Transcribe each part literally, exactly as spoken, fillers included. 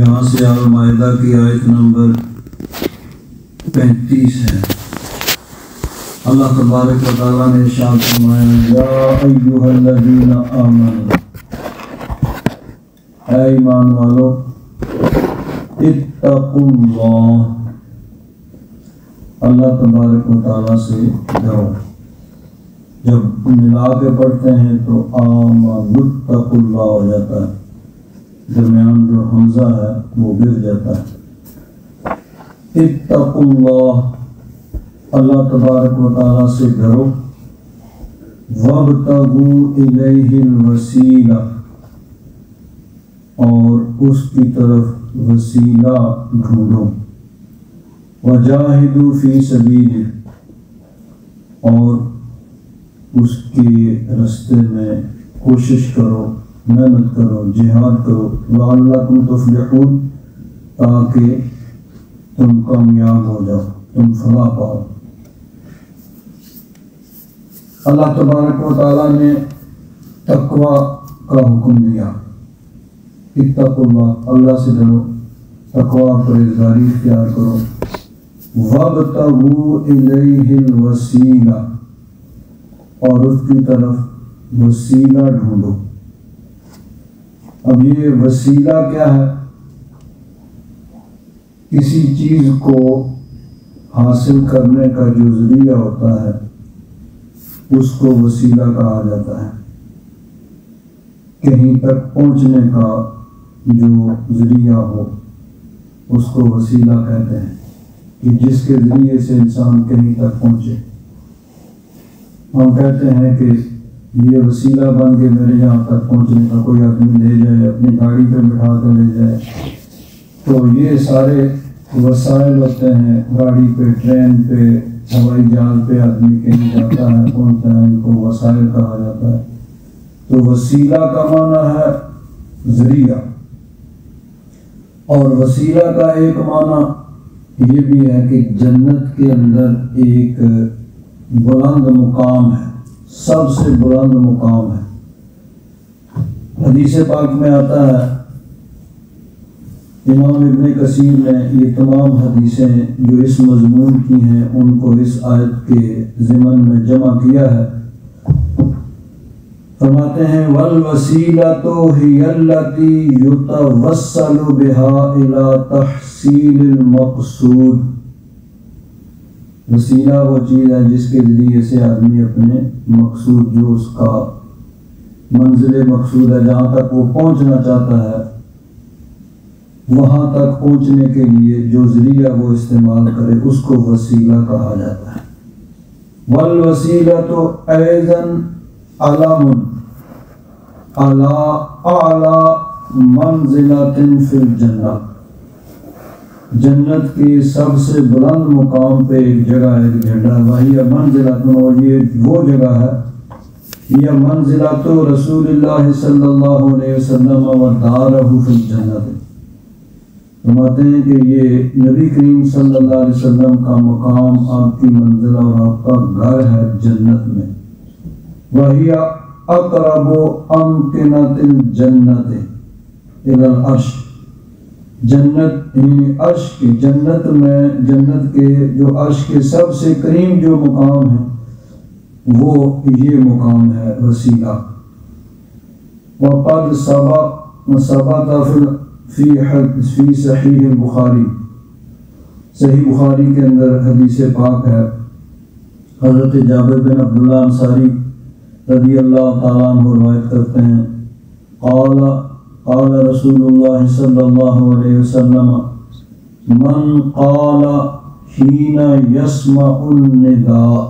یہاں سے المائدہ کی آیت نمبر پینتیس ہے۔ اللہ تبارک و تعالیٰ نے ارشاد فرمایا یا ایھا الذین آمنوا، اے ایمان والو، اتقوا اللہ، اللہ تبارک و تعالیٰ سے ڈرو۔ جب ملا کے پڑھتے ہیں تو آمنوا اتقوا اللہ ہو جاتا ہے، درمیان جو حمزہ ہے وہ گر جاتا ہے۔ اتقوا اللہ، اللہ تبارک و تعالیٰ سے ڈرو۔ وابتغوا الیہ الوسیلہ، اور اس کی طرف وسیلہ ڈھونڈو۔ وجاہدوا فی سبیلہ، اور اس کے راستے میں کوشش کرو، محنت کرو، جہاد کرو۔ لعلکم تفلحون، تاکہ تم کامیاب ہو جاؤ، تم فلاح پاؤ۔ اللہ تبارک و تعالیٰ نے تقوی کا حکم دیا، اتقوا اللہ، اللہ سے ڈرو، تقوی پرہیزگاری اختیار کرو۔ وابتغوا الیہ الوسیلہ، اور اس کی طرف وسیلہ ڈھونڈو۔ اب یہ وسیلہ کیا ہے؟ کسی چیز کو حاصل کرنے کا جو ذریعہ ہوتا ہے اس کو وسیلہ کہا جاتا ہے۔ کہیں تک پہنچنے کا جو ذریعہ ہو اس کو وسیلہ کہتے ہیں، کہ جس کے ذریعے سے انسان کہیں تک پہنچے۔ ہم کہتے ہیں کہ یہ وسیلہ بن کے میرے یہاں تک پہنچنے کا، کوئی آدمی لے جائے، اپنی گاڑی پہ بٹھا کر لے جائے، تو یہ سارے وسائل ہوتے ہیں۔ گاڑی پہ، ٹرین پہ، ہوائی جہاز پہ آدمی کہیں جاتا ہے، پہنچتا ہے، ان کو وسائل کہا جاتا ہے۔ تو وسیلہ کا معنی ہے ذریعہ، اور وسیلہ کا ایک معنی یہ بھی ہے کہ جنت کے اندر ایک بلند مقام ہے، سب سے بلند مقام ہے۔ حدیث پاک میں آتا ہے، امام ابن کثیر نے یہ تمام حدیثیں جو اس مضمون کی ہیں ان کو اس آیت کے ضمن میں جمع کیا ہے۔ فرماتے ہیں وَالْوَسِيلَةُ هِيَ الَّتِي يُتَوَسَّلُ بِهَا إِلَى تَحْصِيلِ الْمَقْصُودِ، وسیلہ وہ چیز ہے جس کے ذریعے سے آدمی اپنے مقصود، جو اس کا منزل مقصود ہے، جہاں تک وہ پہنچنا چاہتا ہے، وہاں تک پہنچنے کے لیے جو ذریعہ وہ استعمال کرے اس کو وسیلہ کہا جاتا ہے۔ وَالْوَسِيلَةُ أَيْضًا عَلَمٌ عَلَىٰ أَعْلَىٰ مَنزِلَةٍ فِي الْجَنَّةِ، جنت کے سب سے بلند مقام پہ ایک جگہ ہے، ایک جھنڈا، وہی منزلۃ، اور یہ وہ جگہ ہے، یہ منزلۃ رسول اللہ صلی اللہ علیہ وسلم ودارہ فی الجنت۔ فرماتے ہیں کہ یہ نبی کریم صلی اللہ علیہ وسلم کا مقام، آپ کی منزل اور آپ کا گھر ہے جنت میں۔ وہی اقرب امکنۃ الجنت الی العرش، جنت یعنی عرش کی، جنت میں، جنت کے جو عرش کے سب سے قریب جو مقام ہے وہ یہ مقام ہے وسیلہ۔ وقد سبق ثبت فی فی صحیح البخاری، صحیح بخاری کے اندر حدیث پاک ہے، حضرت جابر بن عبداللہ انصاری رضی اللہ تعالیٰ عنہ روایت کرتے ہیں، قال قال رسول اللہ صلی اللہ علیہ وسلم من قال حین یسمع النداء،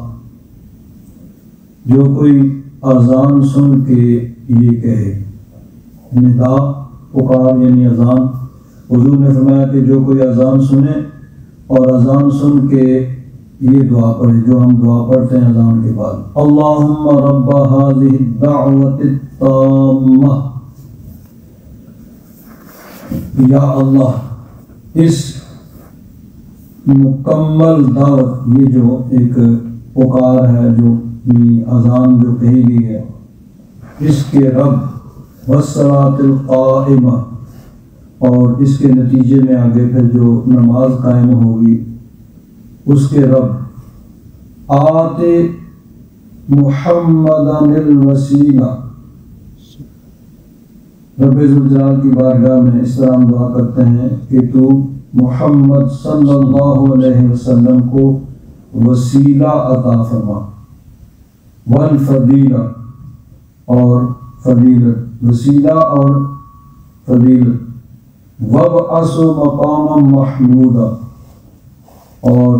جو کوئی اذان سن کے یہ کہے، ندا پکار یعنی اذان، حضور نے فرمایا کہ جو کوئی اذان سنے اور اذان سن کے یہ دعا پڑھے جو ہم دعا پڑھتے ہیں اذان کے بعد، اللہم رب هذه الدعوة التامة، یا اللہ اس مکمل دعوت، یہ جو ایک پکار ہے، جو اذان جو کہی گئی ہے، اس کے رب، والصلاۃ القائمہ، اور اس کے نتیجے میں آگے پھر جو نماز قائم ہوگی اس کے رب آتے محمدن الوسیلہ، رب ذوالجلال کی بارگاہ میں اس طرح ہم دعا کرتے ہیں کہ تو محمد صلی اللہ علیہ وسلم کو وسیلہ عطا فرما، والفضیلہ اور فضیلت، وسیلہ اور فضیلت، وابعث مقاما محمودا، اور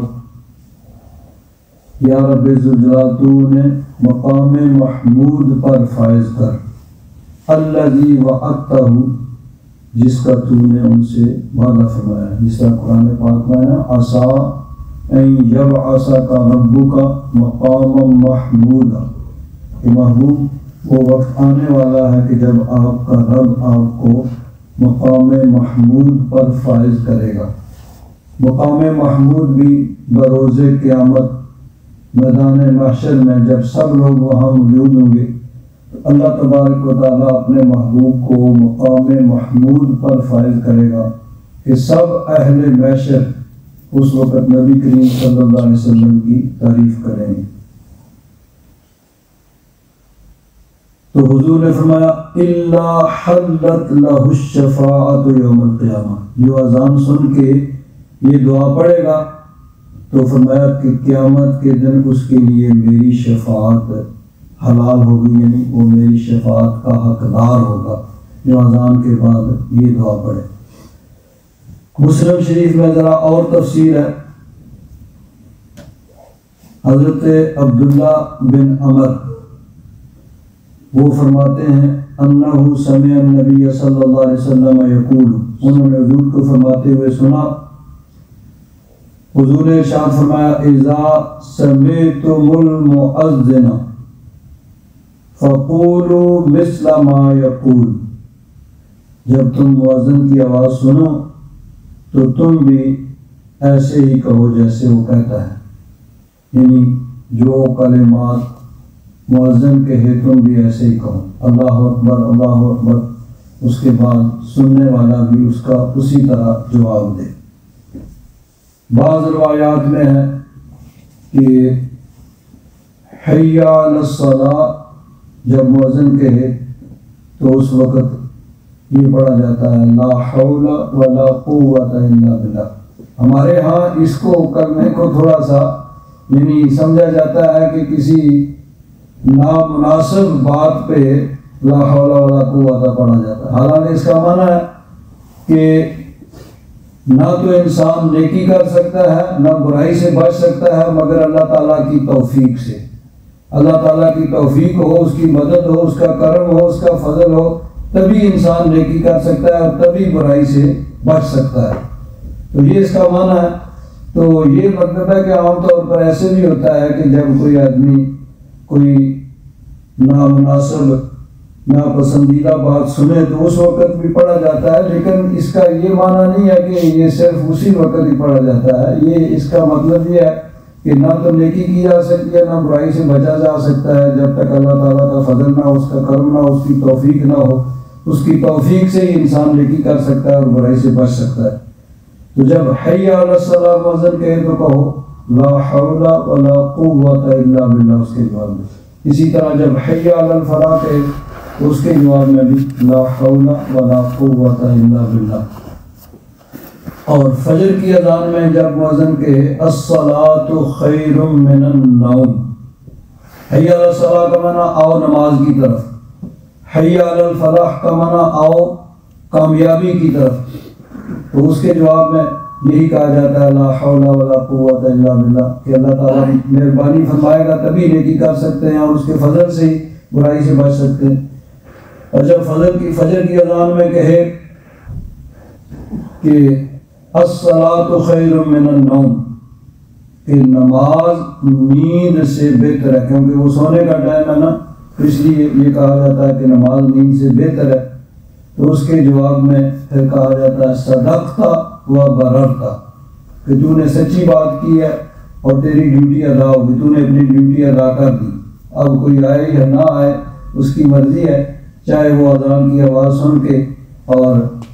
یا رب ذوالجلال تو نے مقام محمود پر فائز کر، الذی وعدتہ، جس کا تو نے ان سے وعدہ فرمایا، جس کا قرآن پاک میں ہے عسیٰ ان یبعثک ربک مقاما محمودا، کہ محبوب وہ وقت آنے والا ہے کہ جب آپ کا رب آپ کو مقام محمود پر فائز کرے گا۔ مقام محمود بھی بروز قیامت میدان محشر میں جب سب لوگ وہاں موجود ہوں گے، اللہ تبارک و تعالیٰ اپنے محبوب کو مقام محمود پر فائز کرے گا کہ سب اہل محشر اس وقت نبی کریم صلی اللہ علیہ وسلم کی تعریف کریں گے۔ تو حضور نے فرمایا الا حلت لہ الشفاعۃ یوم القیامہ، جو اذان سن کے یہ دعا پڑھے گا تو فرمایا کہ قیامت کے دن اس کے لیے میری شفاعت حلال ہوگی، یعنی وہ میری شفاعت کا حقدار ہوگا جو اذان کے بعد یہ دعا پڑھے۔ مسلم شریف میں ذرا اور تفصیل ہے، حضرت عبداللہ بن عمر وہ فرماتے ہیں انہ سمع النبی صلی اللہ علیہ وسلم یقول، انہوں نے حضور کو فرماتے ہوئے سنا، حضور نے ارشاد فرمایا اذا سمعتم المؤذن فقولوا مثل ما یقول، جب تم مؤذن کی آواز سنو تو تم بھی ایسے ہی کہو جیسے وہ کہتا ہے، یعنی جو کلمات مؤذن کہے تم بھی ایسے ہی کہو، اللہ اکبر اللہ اکبر، اس کے بعد سننے والا بھی اس کا اسی طرح جواب دے۔ بعض روایات میں ہے کہ حی علی الصلاۃ جب مؤذن کہے تو اس وقت یہ پڑھا جاتا ہے لا حول ولا قوت الا باللہ۔ ہمارے ہاں اس کو کرنے کو تھوڑا سا یعنی سمجھا جاتا ہے کہ کسی نامناسب بات پہ لا حول ولا قوت پڑھا جاتا ہے، حالانکہ اس کا معنی ہے کہ نہ تو انسان نیکی کر سکتا ہے نہ برائی سے بچ سکتا ہے مگر اللہ تعالیٰ کی توفیق سے، اللہ تعالیٰ کی توفیق ہو، اس کی مدد ہو، اس کا کرم ہو، اس کا فضل ہو، تبھی انسان نیکی کر سکتا ہے اور تبھی برائی سے بچ سکتا ہے۔ تو یہ اس کا معنی ہے۔ تو یہ مطلب ہے کہ عام طور پر ایسے بھی ہوتا ہے کہ جب کوئی آدمی کوئی نامناسب ناپسندیدہ بات سنے تو اس وقت بھی پڑھا جاتا ہے، لیکن اس کا یہ معنی نہیں ہے کہ یہ صرف اسی وقت ہی پڑھا جاتا ہے۔ یہ اس کا مطلب یہ ہے کہ نہ تو نیکی کی جا سکتی ہے نہ برائی سے بچا جا سکتا ہے جب تک اللہ تعالیٰ کا فضل نہ ہو، اس کا کرم نہ ہو، اس کی توفیق نہ ہو۔ اس کی توفیق سے ہی انسان نیکی کر سکتا ہے اور برائی سے بچ سکتا ہے۔ تو جب حی علی الصلاۃ مؤذن کہے تو کہو لا حول ولا قوت الا باللہ، اس کے جواب میں۔ اسی طرح جب حی علی الفلاح کہے تو اس کے جواب میں بھی لا حول ولا قوت الا باللہ۔ اور فجر کی اذان میں جب مؤذن کہے الصلاۃ خیر من النوم، حی علی الصلاۃ کا معنی آؤ نماز کی طرف، حی علی الفلاح کا معنی آؤ کامیابی کی طرف، تو اس کے جواب میں یہی کہا جاتا ہے لا حول ولا قوت الا باللہ، کہ اللہ تعالیٰ مہربانی فرمائے گا تبھی نیکی کر سکتے ہیں اور اس کے فضل سے ہی برائی سے بچ سکتے ہیں۔ اور جب فجر کی فجر کی اذان میں کہے کہ الصلاۃ خیر من النوم، کہ نماز نیند سے بہتر ہے، کیونکہ وہ سونے کا ٹائم ہے نا، اس لیے یہ کہا جاتا ہے کہ نماز نیند سے بہتر ہے، تو اس کے جواب میں پھر کہا جاتا ہے صدقت و بررت، کہ تو نے سچی بات کی ہے اور تیری ڈیوٹی ادا ہوگی، تو نے اپنی ڈیوٹی ادا کر دی، اب کوئی آئے یا نہ آئے اس کی مرضی ہے، چاہے وہ اذان کی آواز سن کے اور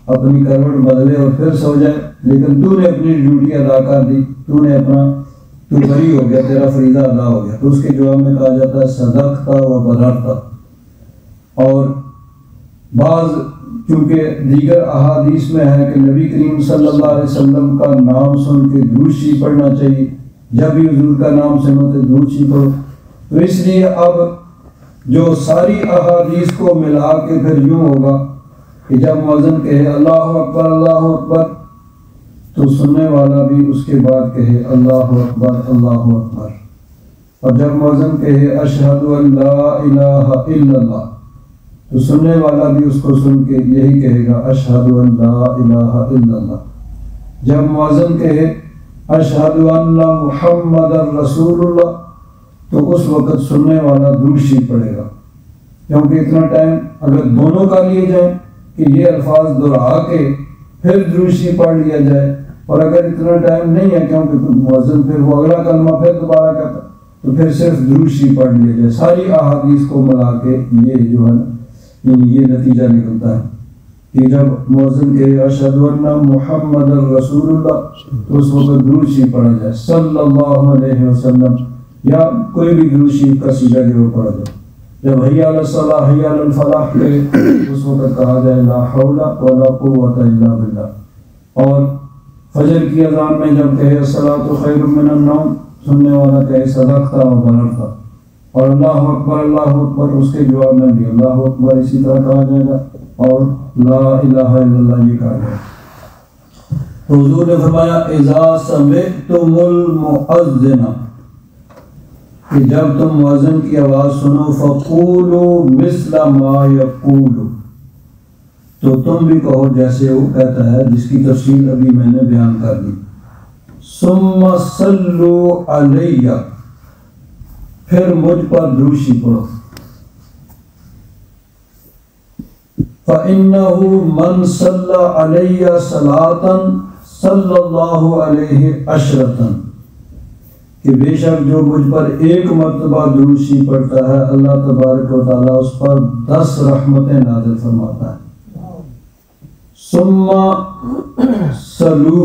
اپنی کروٹ بدلے اور پھر سو جائے، لیکن تو نے اپنی ڈیوٹی ادا کر دی، تو نے اپنا تو بری ہو گیا، تیرا فریضہ ادا ہو گیا، تو اس کے جواب میں کہا جاتا ہے صدقتا و بررتا۔ اور بعض چونکہ دیگر احادیث میں ہے کہ نبی کریم صلی اللہ علیہ وسلم کا نام سن کے درود شریف پڑھنا چاہیے، جب بھی حضور کا نام سنو تو درود شریف پڑھو، تو اس لیے اب جو ساری احادیث کو ملا کے پھر یوں ہوگا کہ جب مؤذن کہے اللہ اکبر اللہ اکبر تو سننے والا بھی اس کے بعد کہے اللہ اکبر اللہ اکبر، اور جب مؤذن کہے اشہد ان لا الہ الا اللہ تو سننے والا بھی اس کو سن کے یہی کہے گا اشہد ان لا الہ الا اللہ۔ جب مؤذن کہے اشہد ان محمد رسول اللہ تو اس وقت سننے والا درود شریف پڑھے گا، کیونکہ اتنا ٹائم اگر دونوں کا لیے جائیں کہ یہ الفاظ دہرا کے پھر درود شریف پڑھ لیا جائے، اور اگر اتنا ٹائم نہیں ہے کیونکہ مؤذن پھر وہ اگلا کلمہ پھر دوبارہ کہتا تو پھر صرف درود شریف پڑھ لیا جائے۔ ساری احادیث کو ملا کے یہ جو ہے یہ نتیجہ نکلتا ہے کہ جب مؤذن کہے اشہد ان محمد رسول اللہ تو اس وقت درود شریف پڑھا جائے صلی اللہ علیہ وسلم، یا کوئی بھی درود شریف کا سیدھا جو وہ پڑھا جائے۔ جب حی علی الصلاۃ حی علی الفلاح کہے اس وقت کہا جائے لا حول ولا قوۃ الا باللہ۔ اور فجر کی اذان میں جب کہے الصلاۃ خیر من النوم سننے والا کہے صدقتا و بررتا، اور اللہ اکبر اللہ اکبر اس کے جواب میں بھی اللہ اکبر اسی طرح کہا جائے گا، اور لا الہ الا اللہ یہ کہا جائے گا۔ تو حضور نے فرمایا اذا سمعتم المؤذن کہ جب تم مؤذن کی آواز سنو فقولوا مثل ما یقول تو تم بھی کہو جیسے وہ کہتا ہے، جس کی تفصیل ابھی میں نے بیان کر دی۔ ثم صلوا علیہ پھر مجھ پر درود شریف پڑھو، فَإِنَّهُ مَنْ صَلَّى عَلَيَّ صَلَاةً صَلَّى اللَّهُ عَلَيْهِ عَشْرَةً کہ بے شک جو مجھ پر ایک مرتبہ درود شریف پڑھتا ہے اللہ تبارک و تعالیٰ اس پر دس رحمتیں نازل فرماتا ہے۔ ثم صلو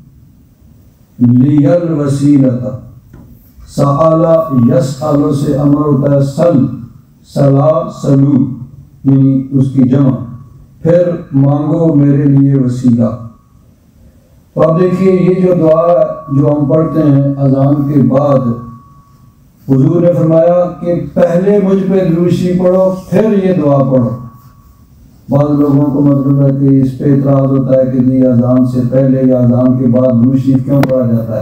لی الوسیلۃ، سأل یسأل سے امر ہوتا ہے سل سلا سلو یعنی اس کی جمع، پھر مانگو میرے لیے وسیلہ۔ تو اب دیکھیے یہ جو دعا جو ہم پڑھتے ہیں اذان کے بعد، حضور نے فرمایا کہ پہلے مجھ پہ درود شریف پڑھو پھر یہ دعا پڑھو۔ بعض لوگوں کو مطلب ہے کہ اس پہ اعتراض ہوتا ہے کہ جی اذان سے پہلے یا اذان کے بعد درود شریف کیوں پڑھا جاتا ہے؟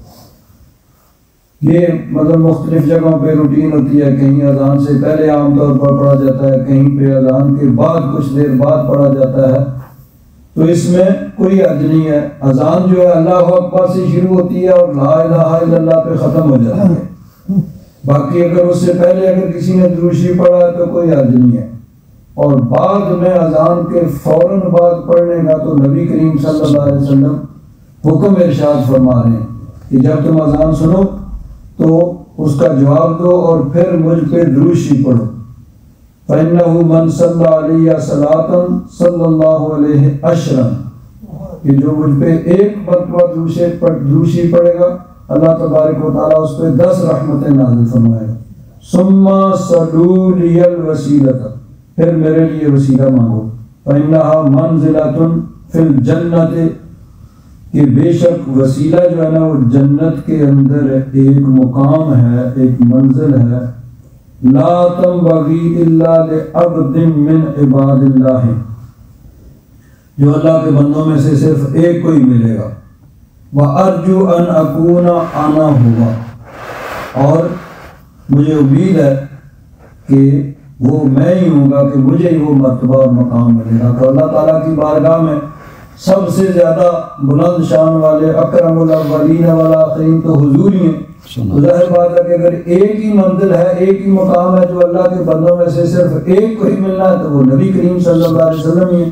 یہ مطلب مختلف جگہوں پہ روٹین ہوتی ہے، کہیں اذان سے پہلے عام طور پر پڑھا جاتا ہے، کہیں پہ اذان کے بعد کچھ دیر بعد پڑھا جاتا ہے، تو اس میں کوئی حرج نہیں ہے۔ اذان جو ہے اللہ اکبر سے شروع ہوتی ہے اور لا الہ الا اللہ پہ ختم ہو جاتی ہے، باقی اگر اس سے پہلے اگر کسی نے درود شریف پڑھا ہے تو کوئی حرج نہیں ہے۔ اور بعد میں اذان کے فوراً بعد پڑھنے کا تو نبی کریم صلی اللہ علیہ وسلم حکم ارشاد فرما رہے ہیں کہ جب تم اذان سنو تو اس کا جواب دو اور پھر مجھ پہ درود شریف پڑھو۔ فَإِنَّهُ مَنْ صَلَّى عَلَيَّ صَلَاةً صَلَّى اللَّهُ عَلَيْهِ عَشْرًا کہ جو مجھ پہ ایک مرتبہ درود شریف پڑھے گا اللہ تبارک و تعالیٰ اس پہ دس رحمتیں نازل فرمائے گا۔ ثُمَّ صَلُوا لِيَ الْوَسِيلَةَ پھر میرے لیے وسیلہ مانگو۔ فَإِنَّهَا مَنْزِلَةٌ فِي الْجَنَّةِ کہ بے شک وسیلہ جو ہے نا وہ جنت کے اندر ایک مقام ہے، ایک منزل ہے، لا تنبغی الا لعبد من عباد اللہ جو اللہ کے بندوں میں سے صرف ایک کو ہی ملے گا۔ وَأَرْجُو أَنْ أَكُونَ أَنَا هُوَ اور مجھے امید ہے کہ وہ میں ہی ہوں گا کہ مجھے ہی وہ مرتبہ اور مقام ملے گا۔ تو اللہ تعالیٰ کی بارگاہ میں سب سے زیادہ بلند شان والے اکرم الاولین والآخرین تو حضور ہی ہیں۔ ظاہر بات ہے کہ اگر ایک ہی منزل ہے، ایک ہی مقام ہے جو اللہ کے بندوں میں سے صرف ایک کو ہی ملنا ہے تو وہ نبی کریم صلی اللہ علیہ وسلم ہی ہیں۔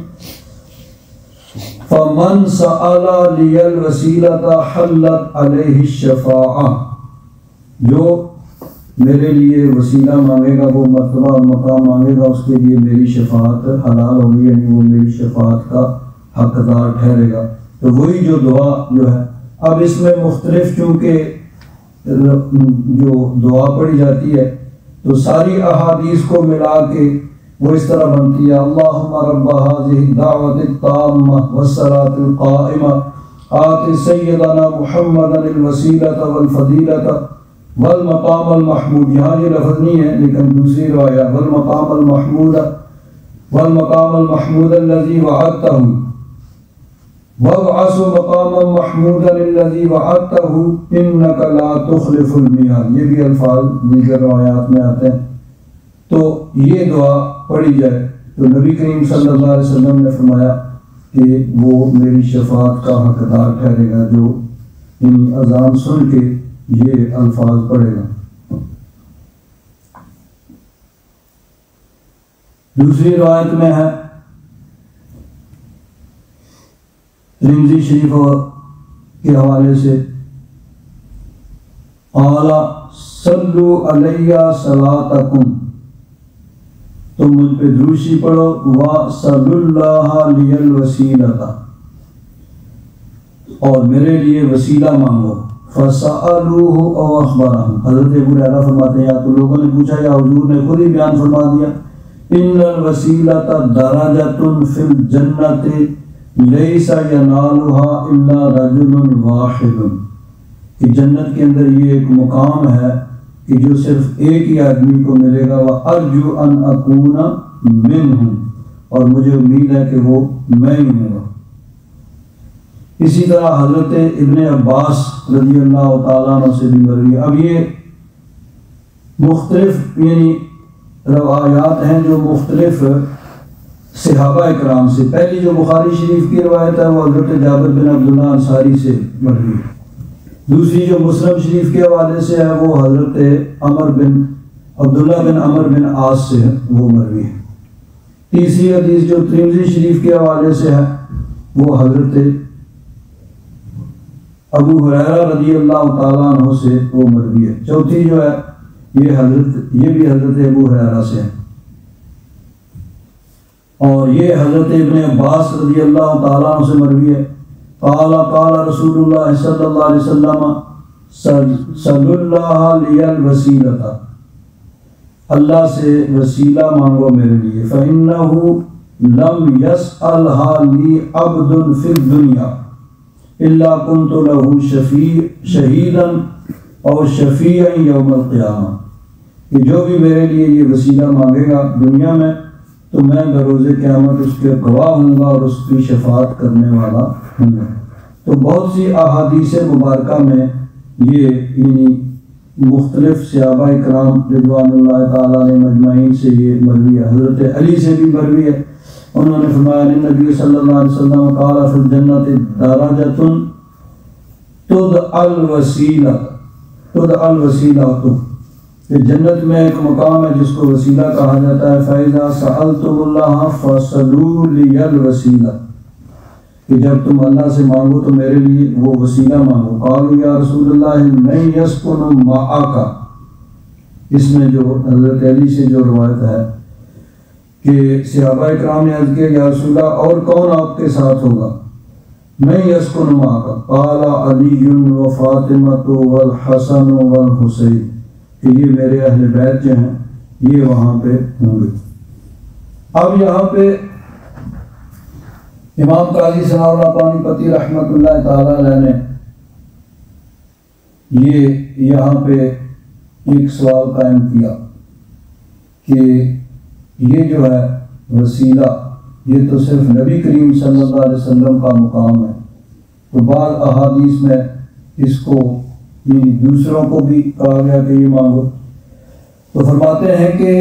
فَمَنْ سَأَلَ لِيَ الْوَسِيلَةَ حَلَّتْ عَلَيْهِ الشَّفَاعَةُ جو میرے لیے وسیلہ مانگے گا، وہ مرتبہ اور مقام مانگے گا، اس کے لیے میری شفاعت حلال ہوگی، یعنی وہ میری شفاعت کا حقدار ٹھہرے گا۔ تو وہی جو دعا جو ہے، اب اس میں مختلف چونکہ جو دعا پڑھی جاتی ہے تو ساری احادیث کو ملا کے وہ اس طرح بنتی ہے، اللہم رب هذه الدعوة التامة والصلاة القائمة آت سیدنا محمدا الوسیلة والفضیلة والمقام المحمود۔ یہاں یہ لفظ نہیں ہے لیکن دوسری روایہ والمقام المحمود والمقام المحمود الذي وعدته وابعث مقاما محمودا الذي وعدته انك لا تخلف الميعاد۔ یہ بھی الفاظ دیگر روایات میں آتے ہیں۔ تو یہ دعا پڑھی جائے تو نبی کریم صلی اللہ علیہ وسلم نے فرمایا کہ وہ میری شفاعت کا حقدار ٹھہرے گا جو یعنی اذان سن کے یہ الفاظ پڑھے گا۔ دوسری روایت میں ہے ترمذی شریف کے حوالے سے، قال صلوا علی صلاتکم، تم مجھ پہ دروشی پڑھو، وَصَلُّ اللَّهَ لِيَ الْوَسِيلَةَ، اور میرے لیے وسیلہ مانگو، فَسَأَلُوهُ أَوْ أَخْبَرَهُمْ۔ حضرت ابو ہریرہ فرماتے ہیں یا تو لوگوں نے پوچھا یا حضور نے خود ہی بیان فرما دیا، إِنَّ الْوَسِيلَةَ دَرَجَةٌ فِي الْجَنَّةِ لَيْسَ يَنَالُهَا إِلَّا رَجُلٌ وَاحِدٌ، کہ جنت کے اندر یہ ایک مقام ہے کہ جو صرف ایک ہی آدمی کو ملے گا، وَأَرْجُو أَنْ أَكُونَ مِنْهُمْ، اور مجھے امید ہے کہ وہ میں ہی ہوں گا۔ اسی طرح حضرت ابن عباس رضی اللہ تعالیٰ عنہ سے بھی مروی۔ اب یہ مختلف یعنی روایات ہیں جو مختلف صحابہ اکرام سے، پہلی جو بخاری شریف کی روایت ہے وہ حضرت جابر بن عبداللہ انصاری سے مروی ہے، دوسری جو مسلم شریف کے حوالے سے ہے وہ حضرت عمر بن عبداللہ بن عمر بن عاص سے وہ مروی ہے، تیسری حدیث جو ترمذی شریف کے حوالے سے ہے وہ حضرت ابو ہریرہ رضی اللہ تعالیٰ عنہ سے وہ مروی ہے، چوتھی جو ہے یہ حضرت یہ بھی حضرت ابو ہریرہ سے ہے، اور یہ حضرت ابن عباس رضی اللہ تعالیٰ عنہ سے مروی ہے، قال قال رسول اللہ صلی اللہ علیہ وسلم صلی اللہ لی الوسیلۃ، اللہ سے وسیلہ مانگو میرے لیے، فإنہ لم یسألها لی عبد فی الدنیا الا کنت له شفیع شہیدا اور شفیعا یوم القیامہ، کہ جو بھی میرے لیے یہ وسیلہ مانگے گا دنیا میں تو میں بروز قیامت اس کے گواہ ہوں گا اور اس کی شفاعت کرنے والا ہوں گا۔ تو بہت سی احادیث مبارکہ میں یہ یعنی مختلف صحابہ کرام رضوان اللہ تعالیٰ علیہ مجمعین سے یہ مروی ہے، حضرت علی سے بھی مروی ہے، انہوں نے فرمایا نبی صلی اللہ علیہ وسلم قال فی الجنۃ درجۃ تدعى الوسیلہ تدعى الوسیلۃ، کہ جنت میں ایک مقام ہے جس کو وسیلہ کہا جاتا ہے، فَإِذَا سَأَلْتُمُ اللَّهَ فَاسْأَلُوا لِيَ الْوَسِيلَةَ، کہ جب تم اللہ سے مانگو تو میرے لیے وہ وسیلہ مانگو۔ قالوا یا رسول اللہ مَن يَسْكُنُ مَعَكَ، اس میں جو حضرت علی سے جو روایت ہے کہ صحابہ اکرام نے عرض کیا یا رسول اللہ اور کون آپ کے ساتھ ہوگا؟ مَن يَسْكُنُ مَعَكَ قال علی وفاطمۃ والحسن والحسین، کہ یہ میرے اہل بیت جو ہیں یہ وہاں پہ ہوں گے۔ اب یہاں پہ امام قاضی ثناء اللہ پانی پتی رحمۃ اللہ تعالیٰ علیہ نے یہ یہاں پہ ایک سوال قائم کیا کہ یہ جو ہے وسیلہ یہ تو صرف نبی کریم صلی اللہ علیہ وسلم کا مقام ہے، تو بعض احادیث میں اس کو یعنی دوسروں کو بھی کہا گیا کہ یہ مانگو، تو فرماتے ہیں کہ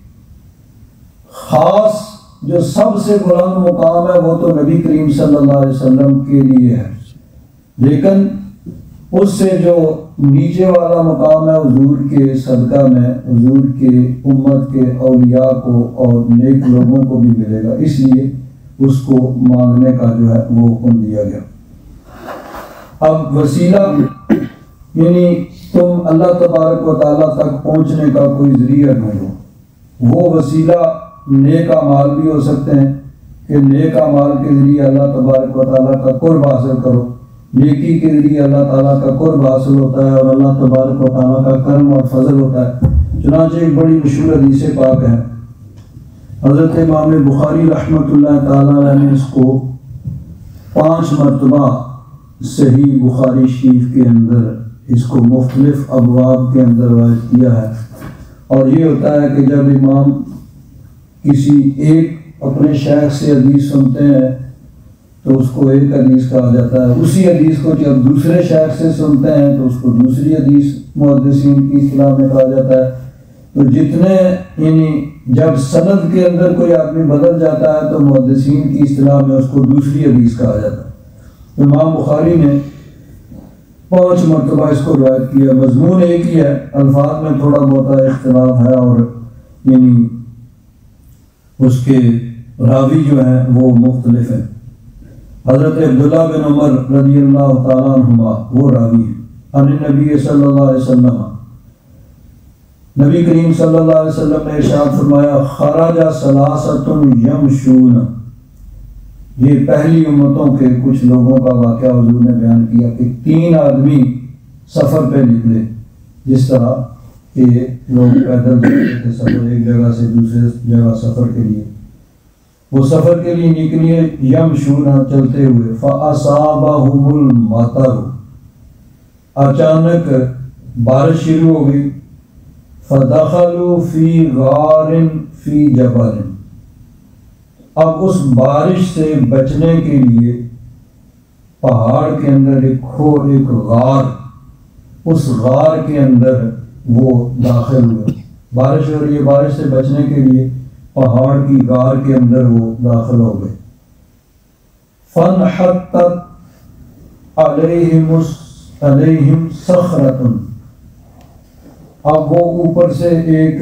خاص جو سب سے بلند مقام ہے وہ تو نبی کریم صلی اللہ علیہ وسلم کے لیے ہے، لیکن اس سے جو نیچے والا مقام ہے حضور کے صدقہ میں حضور کے امت کے اولیاء کو اور نیک لوگوں کو بھی ملے گا، اس لیے اس کو مانگنے کا جو ہے وہ حکم دیا گیا۔ اب وسیلہ یعنی تم اللہ تبارک و تعالیٰ تک پہنچنے کا کوئی ذریعہ ڈھونڈو، وہ وسیلہ نیک اعمال بھی ہو سکتے ہیں، کہ نیک اعمال کے ذریعے اللہ تبارک و تعالیٰ کا قرب حاصل کرو، نیکی کے ذریعے اللہ تعالیٰ کا قرب حاصل ہوتا ہے اور اللہ تبارک و تعالیٰ کا کرم اور فضل ہوتا ہے۔ چنانچہ ایک بڑی مشہور حدیث پاک ہے، حضرت امام بخاری رحمۃ اللہ تعالیٰ علیہ نے اس کو پانچ مرتبہ صحیح بخاری شریف کے اندر اس کو مختلف ابواب کے اندر روایت کیا ہے۔ اور یہ ہوتا ہے کہ جب امام کسی ایک اپنے شیخ سے حدیث سنتے ہیں تو اس کو ایک حدیث کہا جاتا ہے، اسی حدیث کو جب دوسرے شیخ سے سنتے ہیں تو اس کو دوسری حدیث محدثین کی اصطلاح میں کہا جاتا ہے۔ تو جتنے یعنی جب سند کے اندر کوئی آدمی بدل جاتا ہے تو محدثین کی اصطلاح میں اس کو دوسری حدیث کہا جاتا ہے۔ امام بخاری نے پانچ مرتبہ اس کو روایت کیا، مضمون ایک ہی ہے، الفاظ میں تھوڑا بہت اختلاف ہے اور یعنی اس کے راوی جو ہیں وہ مختلف ہیں۔ حضرت عبداللہ بن عمر رضی اللہ تعالیٰ عنہما وہ راوی ہیں، عن نبی صلی اللہ علیہ وسلم، نبی کریم صلی اللہ علیہ وسلم نے ارشاد فرمایا، خرج ثلاثۃ یمشون، یہ پہلی امتوں کے کچھ لوگوں کا واقعہ حضور نے بیان کیا کہ تین آدمی سفر پہ نکلے، جس طرح کہ لوگ پیدل چلتے تھے سفر ایک جگہ سے دوسرے جگہ سفر کے لیے، وہ سفر کے لیے نکلے یمشون چلتے ہوئے، فَأَصَابَهُمُ الْمَطَرُ، اچانک بارش شروع ہو گئی، فَدَخَلُوا فِي غَارٍ فِي جَبَلٍ، اب اس بارش سے بچنے کے لیے پہاڑ کے اندر ایک کھو ایک غار، اس غار کے اندر وہ داخل ہوئے، بارش ہو رہی ہے، بارش سے بچنے کے لیے پہاڑ کی غار کے اندر وہ داخل ہو گئے۔ فَانْحَطَّتْ عَلَيْهِمْ عَلَيْهِمْ صَخْرَةٌ، اب وہ اوپر سے ایک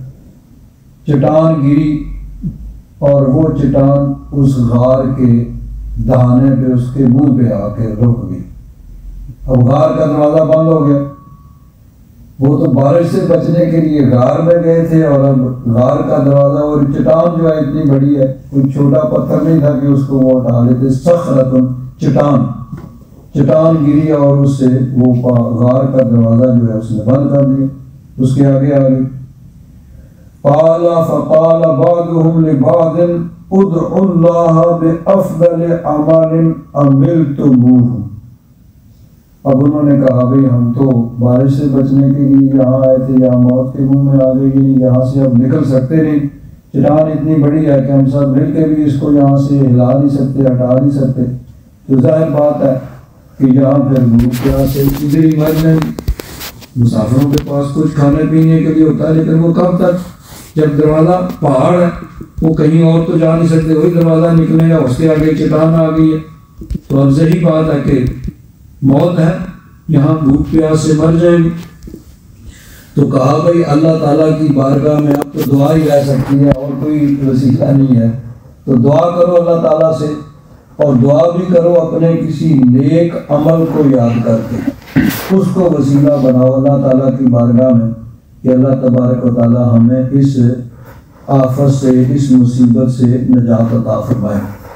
چٹان گری اور وہ چٹان اس غار کے دہانے پہ اس کے منہ پہ آ کے رک گئی۔ اب غار کا دروازہ بند ہو گیا، وہ تو بارش سے بچنے کے لیے غار میں گئے تھے اور اب غار کا دروازہ، اور چٹان جو ہے اتنی بڑی ہے، کوئی چھوٹا پتھر نہیں تھا کہ اس کو وہ اٹھا لیتے، صخرۃ چٹان چٹان گری اور اس سے وہ غار کا دروازہ جو ہے اس نے بند کر دیا، اس کے آگے آگے قال فقال بعضهم لبعض ادعوا الله بافضل عمل عملتموه، اب انہوں نے کہا بھئی ہم تو بارش سے بچنے کے لیے یہاں آئے تھے، یہاں موت کے منہ میں آ گئی، یہاں سے اب نکل سکتے نہیں، چٹان اتنی بڑی ہے کہ ہم سب مل کے بھی اس کو یہاں سے ہلا نہیں سکتے، ہٹا نہیں سکتے، تو ظاہر بات ہے کہ یہاں پھر بھوک پیاس سے ادھر ہی مر جائیں۔ مسافروں کے پاس کچھ کھانے پینے کے لیے ہوتا ہے، لیکن وہ کب تک، جب دروازہ پہاڑ ہے وہ کہیں اور تو جا نہیں سکتے، وہی دروازہ نکلے گا، اس کے آگے چٹان آ گئی ہے، تو اب صحیح بات ہے کہ موت ہے، یہاں بھوک پیاس سے مر جائیں گے۔ تو کہا بھائی اللہ تعالیٰ کی بارگاہ میں اب تو دعا ہی رہ سکتی ہے اور کوئی وسیلہ نہیں ہے، تو دعا کرو اللہ تعالیٰ سے، اور دعا بھی کرو اپنے کسی نیک عمل کو یاد کر کے، اس کو وسیلہ بناؤ اللہ تعالیٰ کی بارگاہ میں کہ اللہ تبارک و تعالیٰ ہمیں اس آفت سے، اس مصیبت سے نجات عطا فرمائے۔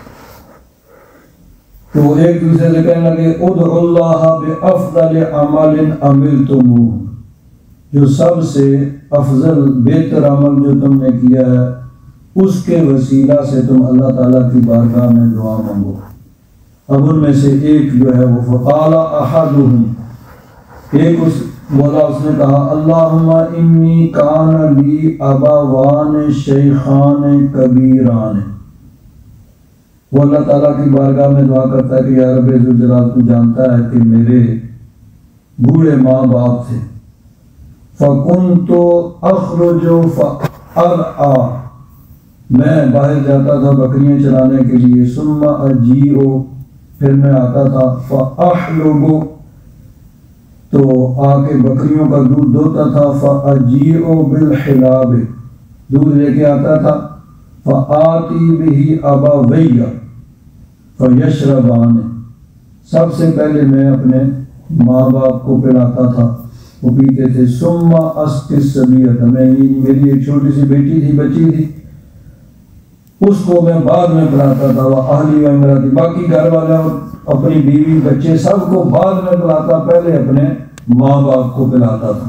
تو وہ ایک دوسرے سے کہنے لگے ادعوا اللہ بافضل عمل عملتموہ، جو سب سے افضل بہتر عمل جو تم نے کیا ہے اس کے وسیلہ سے تم اللہ تعالیٰ کی بارگاہ میں دعا مانگو۔ اب ان میں سے ایک جو ہے وہ فقال احدہم، ایک اس بولا، اس نے کہا اللہم انی کان لی ابوان شیخان کبیران، وہ اللہ تعالیٰ کی بارگاہ میں دعا کرتا ہے کہ یا رب ذوالجلال تو جانتا ہے کہ میرے بوڑھے ماں باپ تھے، فَكُنْتُ أَخْرُجُ فَأَرْعَى، میں باہر جاتا تھا بکریاں چلانے کے لیے، ثُمَّ أَجِيءُ، پھر میں آتا تھا، فَأَحْلُبُ، تو آ کے بکریوں کا دودھ دھوتا تھا، فَأَجِيءُ بِالْحِلَابِ، دودھ لے کے آتا تھا، فَآتِي بِهِ أَبَوَيَّ فَيَشْرَبَانِ، سب سے پہلے میں اپنے ماں باپ کو پلاتا تھا، وہ پیتے تھے، ثُمَّ أَسْقِي الصَّبِيَّةَ، میں میری ایک چھوٹی سی بیٹی تھی، بچی تھی، اس کو میں بعد میں پلاتا تھا، وہ اہلی و امراتی، باقی گھر والے اپنی بیوی بچے سب کو بعد میں پلاتا، پہلے اپنے ماں باپ کو پلاتا تھا۔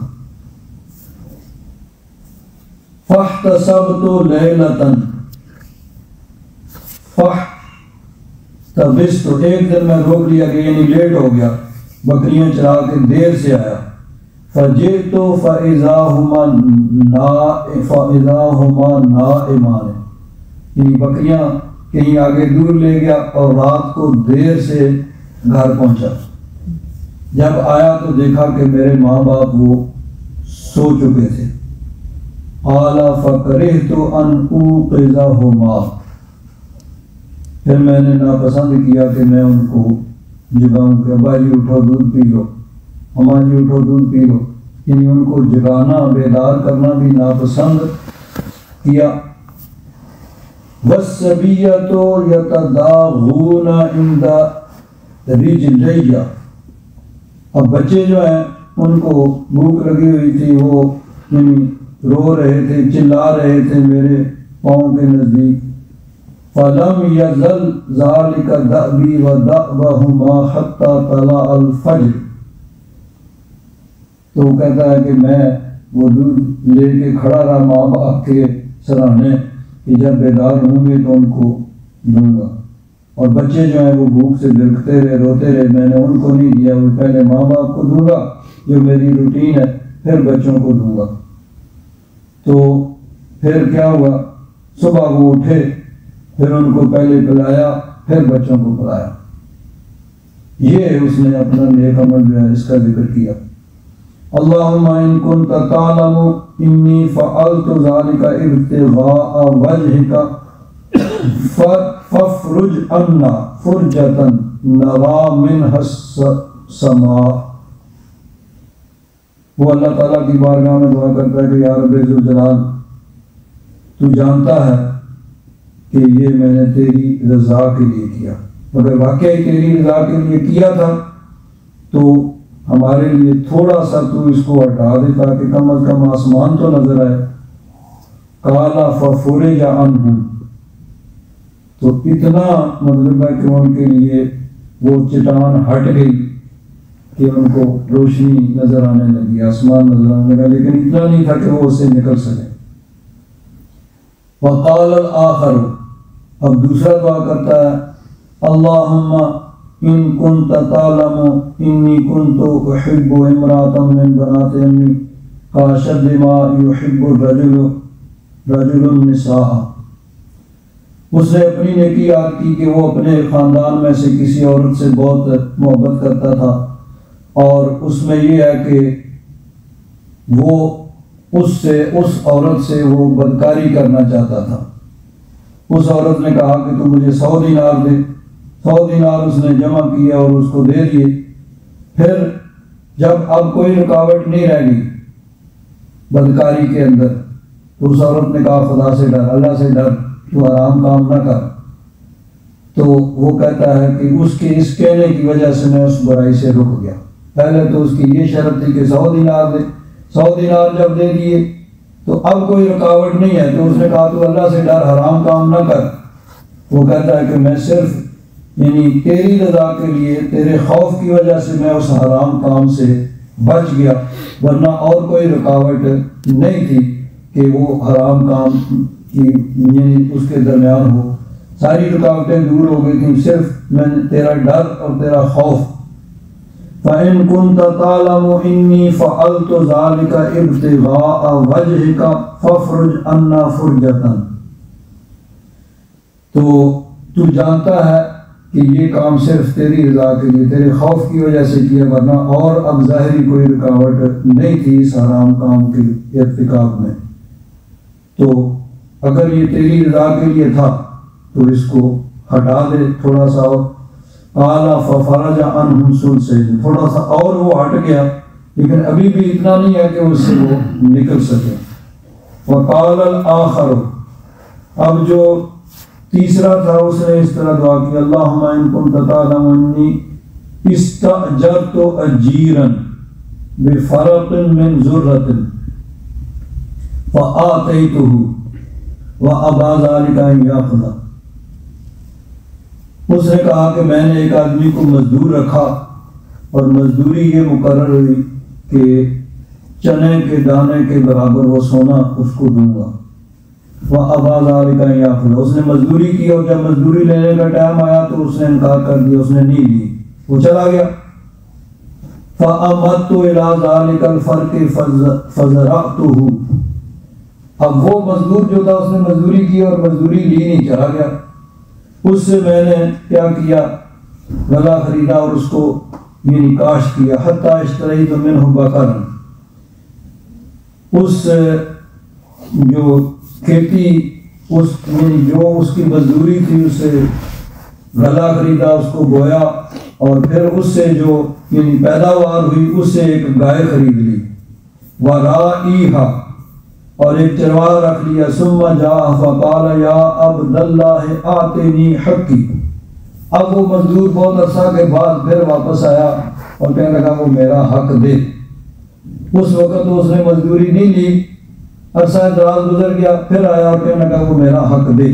فاحتسبت لیلۃ، فاحتبست، ایک دن میں روک لیا کہ یعنی لیٹ ہو گیا، بکریاں چرا کے دیر سے آیا۔ فجئت فاذا ہما فاذا ہما نائمان، یعنی بکریاں کہیں آگے دور لے گیا اور رات کو دیر سے گھر پہنچا۔ جب آیا تو دیکھا کہ میرے ماں باپ وہ سو چکے تھے۔ قال فکرہت ان اوقظہما، پھر میں نے ناپسند کیا کہ میں ان کو جگاؤں کہ ابا جی اٹھو دودھ پی لو، اماں جی اٹھو دودھ پی لو، یعنی ان کو جگانا بیدار کرنا بھی ناپسند کیا۔ والصبیۃ یتداغون عند رجلی، اب بچے جو ہیں ان کو بھوک لگی ہوئی تھی، وہ یعنی رو رہے تھے، چلا رہے تھے میرے پاؤں کے نزدیک۔ فلم یزل ذلک دأبی ودأبہما حتی طلع الفجر، تو وہ کہتا ہے کہ میں وہ دودھ لے کے کھڑا رہا ماں باپ کے سرانے کہ جب بیدار ہوں گے تو ان کو دوں گا، اور بچے جو ہیں وہ بھوک سے بلکتے رہے، روتے رہے، میں نے ان کو نہیں دیا، وہ پہلے ماں باپ کو دوں گا جو میری روٹین ہے، پھر بچوں کو دوں گا۔ تو پھر کیا ہوا، صبح وہ اٹھے، پھر ان کو پہلے پلایا، پھر بچوں کو پلایا۔ یہ اس نے اپنا نیک عمل جو ہے اس کا ذکر کیا۔ اللہم ان کنت تعلم انی فعلت ذلک ابتغاء وجہک فافرج عنا فرجۃ نرا منها السماء، وہ اللہ تعالیٰ کی بارگاہ میں دعا کرتا ہے کہ یا رب ذوالجلال، تو جانتا ہے کہ یہ میں نے تیری رضا کے لیے کیا، اگر واقعی تیری رضا کے لیے کیا تھا تو ہمارے لیے تھوڑا سا تو اس کو ہٹا دے تاکہ کم از کم آسمان تو نظر آئے۔ قال ففرج عنہم، تو اتنا مطلب ہے کہ ان کے لیے وہ چٹان ہٹ گئی کہ ان کو روشنی نظر آنے لگی، آسمان نظر آنے لگا، لیکن اتنا نہیں تھا کہ وہ اس سے نکل سکے۔ وقال الآخر، اب دوسرا دعا کرتا ہے، اللہم ان کنت تعلم انی کنت احب امرأة من بنات امی کاشد ما یحب الرجل رجل النساء، اس نے اپنی نیکی یاد کی کہ وہ اپنے خاندان میں سے کسی عورت سے بہت محبت کرتا تھا، اور اس میں یہ ہے کہ وہ اس سے اس عورت سے وہ بدکاری کرنا چاہتا تھا۔ اس عورت نے کہا کہ تو مجھے سو دینار دے، سو دینار اس نے جمع کیے اور اس کو دے دیے۔ پھر جب اب کوئی رکاوٹ نہیں رہ گئی بدکاری کے اندر تو اس عورت نے کہا خدا سے ڈر، اللہ سے ڈر، تو حرام کام نہ کر۔ تو وہ کہتا ہے کہ اس کے اس کہنے کی وجہ سے میں اس برائی سے رک گیا۔ پہلے تو اس کی یہ شرط تھی کہ سو دینار دے، سو دینار جب دے دیے تو اب کوئی رکاوٹ نہیں ہے، تو اس نے کہا تو اللہ سے ڈر، حرام کام نہ کر۔ وہ کہتا ہے کہ میں صرف یعنی تیری رضا کے لیے، تیرے خوف کی وجہ سے میں اس حرام کام سے بچ گیا، ورنہ اور کوئی رکاوٹ نہیں تھی کہ وہ حرام کام کی یعنی اس کے درمیان ہو، ساری رکاوٹیں دور ہو گئی تھیں، صرف میں تیرا ڈر اور تیرا خوف۔ فَإِن كُنْتَ تَعْلَمُ إِنِّي فَعَلْتُ ذَلِكَ ابْتِغَاءَ وَجْهِكَ فَافْرُجْ عَنَّا فُرْجَةً، تو تو جانتا ہے کہ یہ کام صرف تیری رضا کے لیے، تیرے خوف کی وجہ سے کیا، ورنہ اور اب ظاہری کوئی رکاوٹ نہیں تھی اس حرام کام کے ارتکاب میں۔ تو اگر یہ تیری رضا کے لیے تھا تو اس کو ہٹا دے تھوڑا سا اور۔ قال ففرج عنہم ثلثین، تھوڑا سا اور وہ ہٹ گیا، لیکن ابھی بھی اتنا نہیں ہے کہ اس سے وہ نکل سکے۔ وقال الآخر، اب جو تیسرا تھا اس نے اس طرح دعا کی، اللہم ان کنت تعلم انی استأجرت اجیرا بفرق من ذرۃ فآتیتہ وَأَبَى ذَلِكَ أَن يَأْخُذَ، اس نے کہا کہ میں نے ایک آدمی کو مزدور رکھا اور مزدوری یہ مقرر ہوئی کہ چنے کے دانے کے برابر وہ سونا اس کو دوں گا۔ وَأَبَى ذَلِكَ أَن يَأْخُذَ، اس نے مزدوری کی اور جب مزدوری لینے کا ٹائم آیا تو اس نے انکار کر دیا، اس نے نہیں لی، وہ چلا گیا۔ فَأَمَدتُ إِلَى ذَلِكَ الْفَرْقِ فَزَرَعْتُهُ، اب وہ مزدور جو تھا اس نے مزدوری کی اور مزدوری لی نہیں، چلا گیا۔ اس سے میں نے کیا کیا، غلہ خریدا اور اس کو یعنی کاشت کیا، حتیٰ اشتریت منہ بقرا، اس جو کھیتی اس یعنی جو اس کی مزدوری تھی اس سے غلہ خریدا، اس کو بویا اور پھر اس سے جو یعنی پیداوار ہوئی اس سے ایک گائے خرید لی، وَرَائِیہا، اور ایک چرواہ رکھ لیا۔ ثم جاء فقال یا عبد اللہ آتنی حقی، اب وہ مزدور بہت عرصہ کے بعد پھر واپس آیا اور کہنے لگا وہ میرا حق دے۔ اس وقت تو اس نے مزدوری نہیں لی، عرصہ دراز گزر گیا، پھر آیا اور کہنے لگا وہ میرا حق دے۔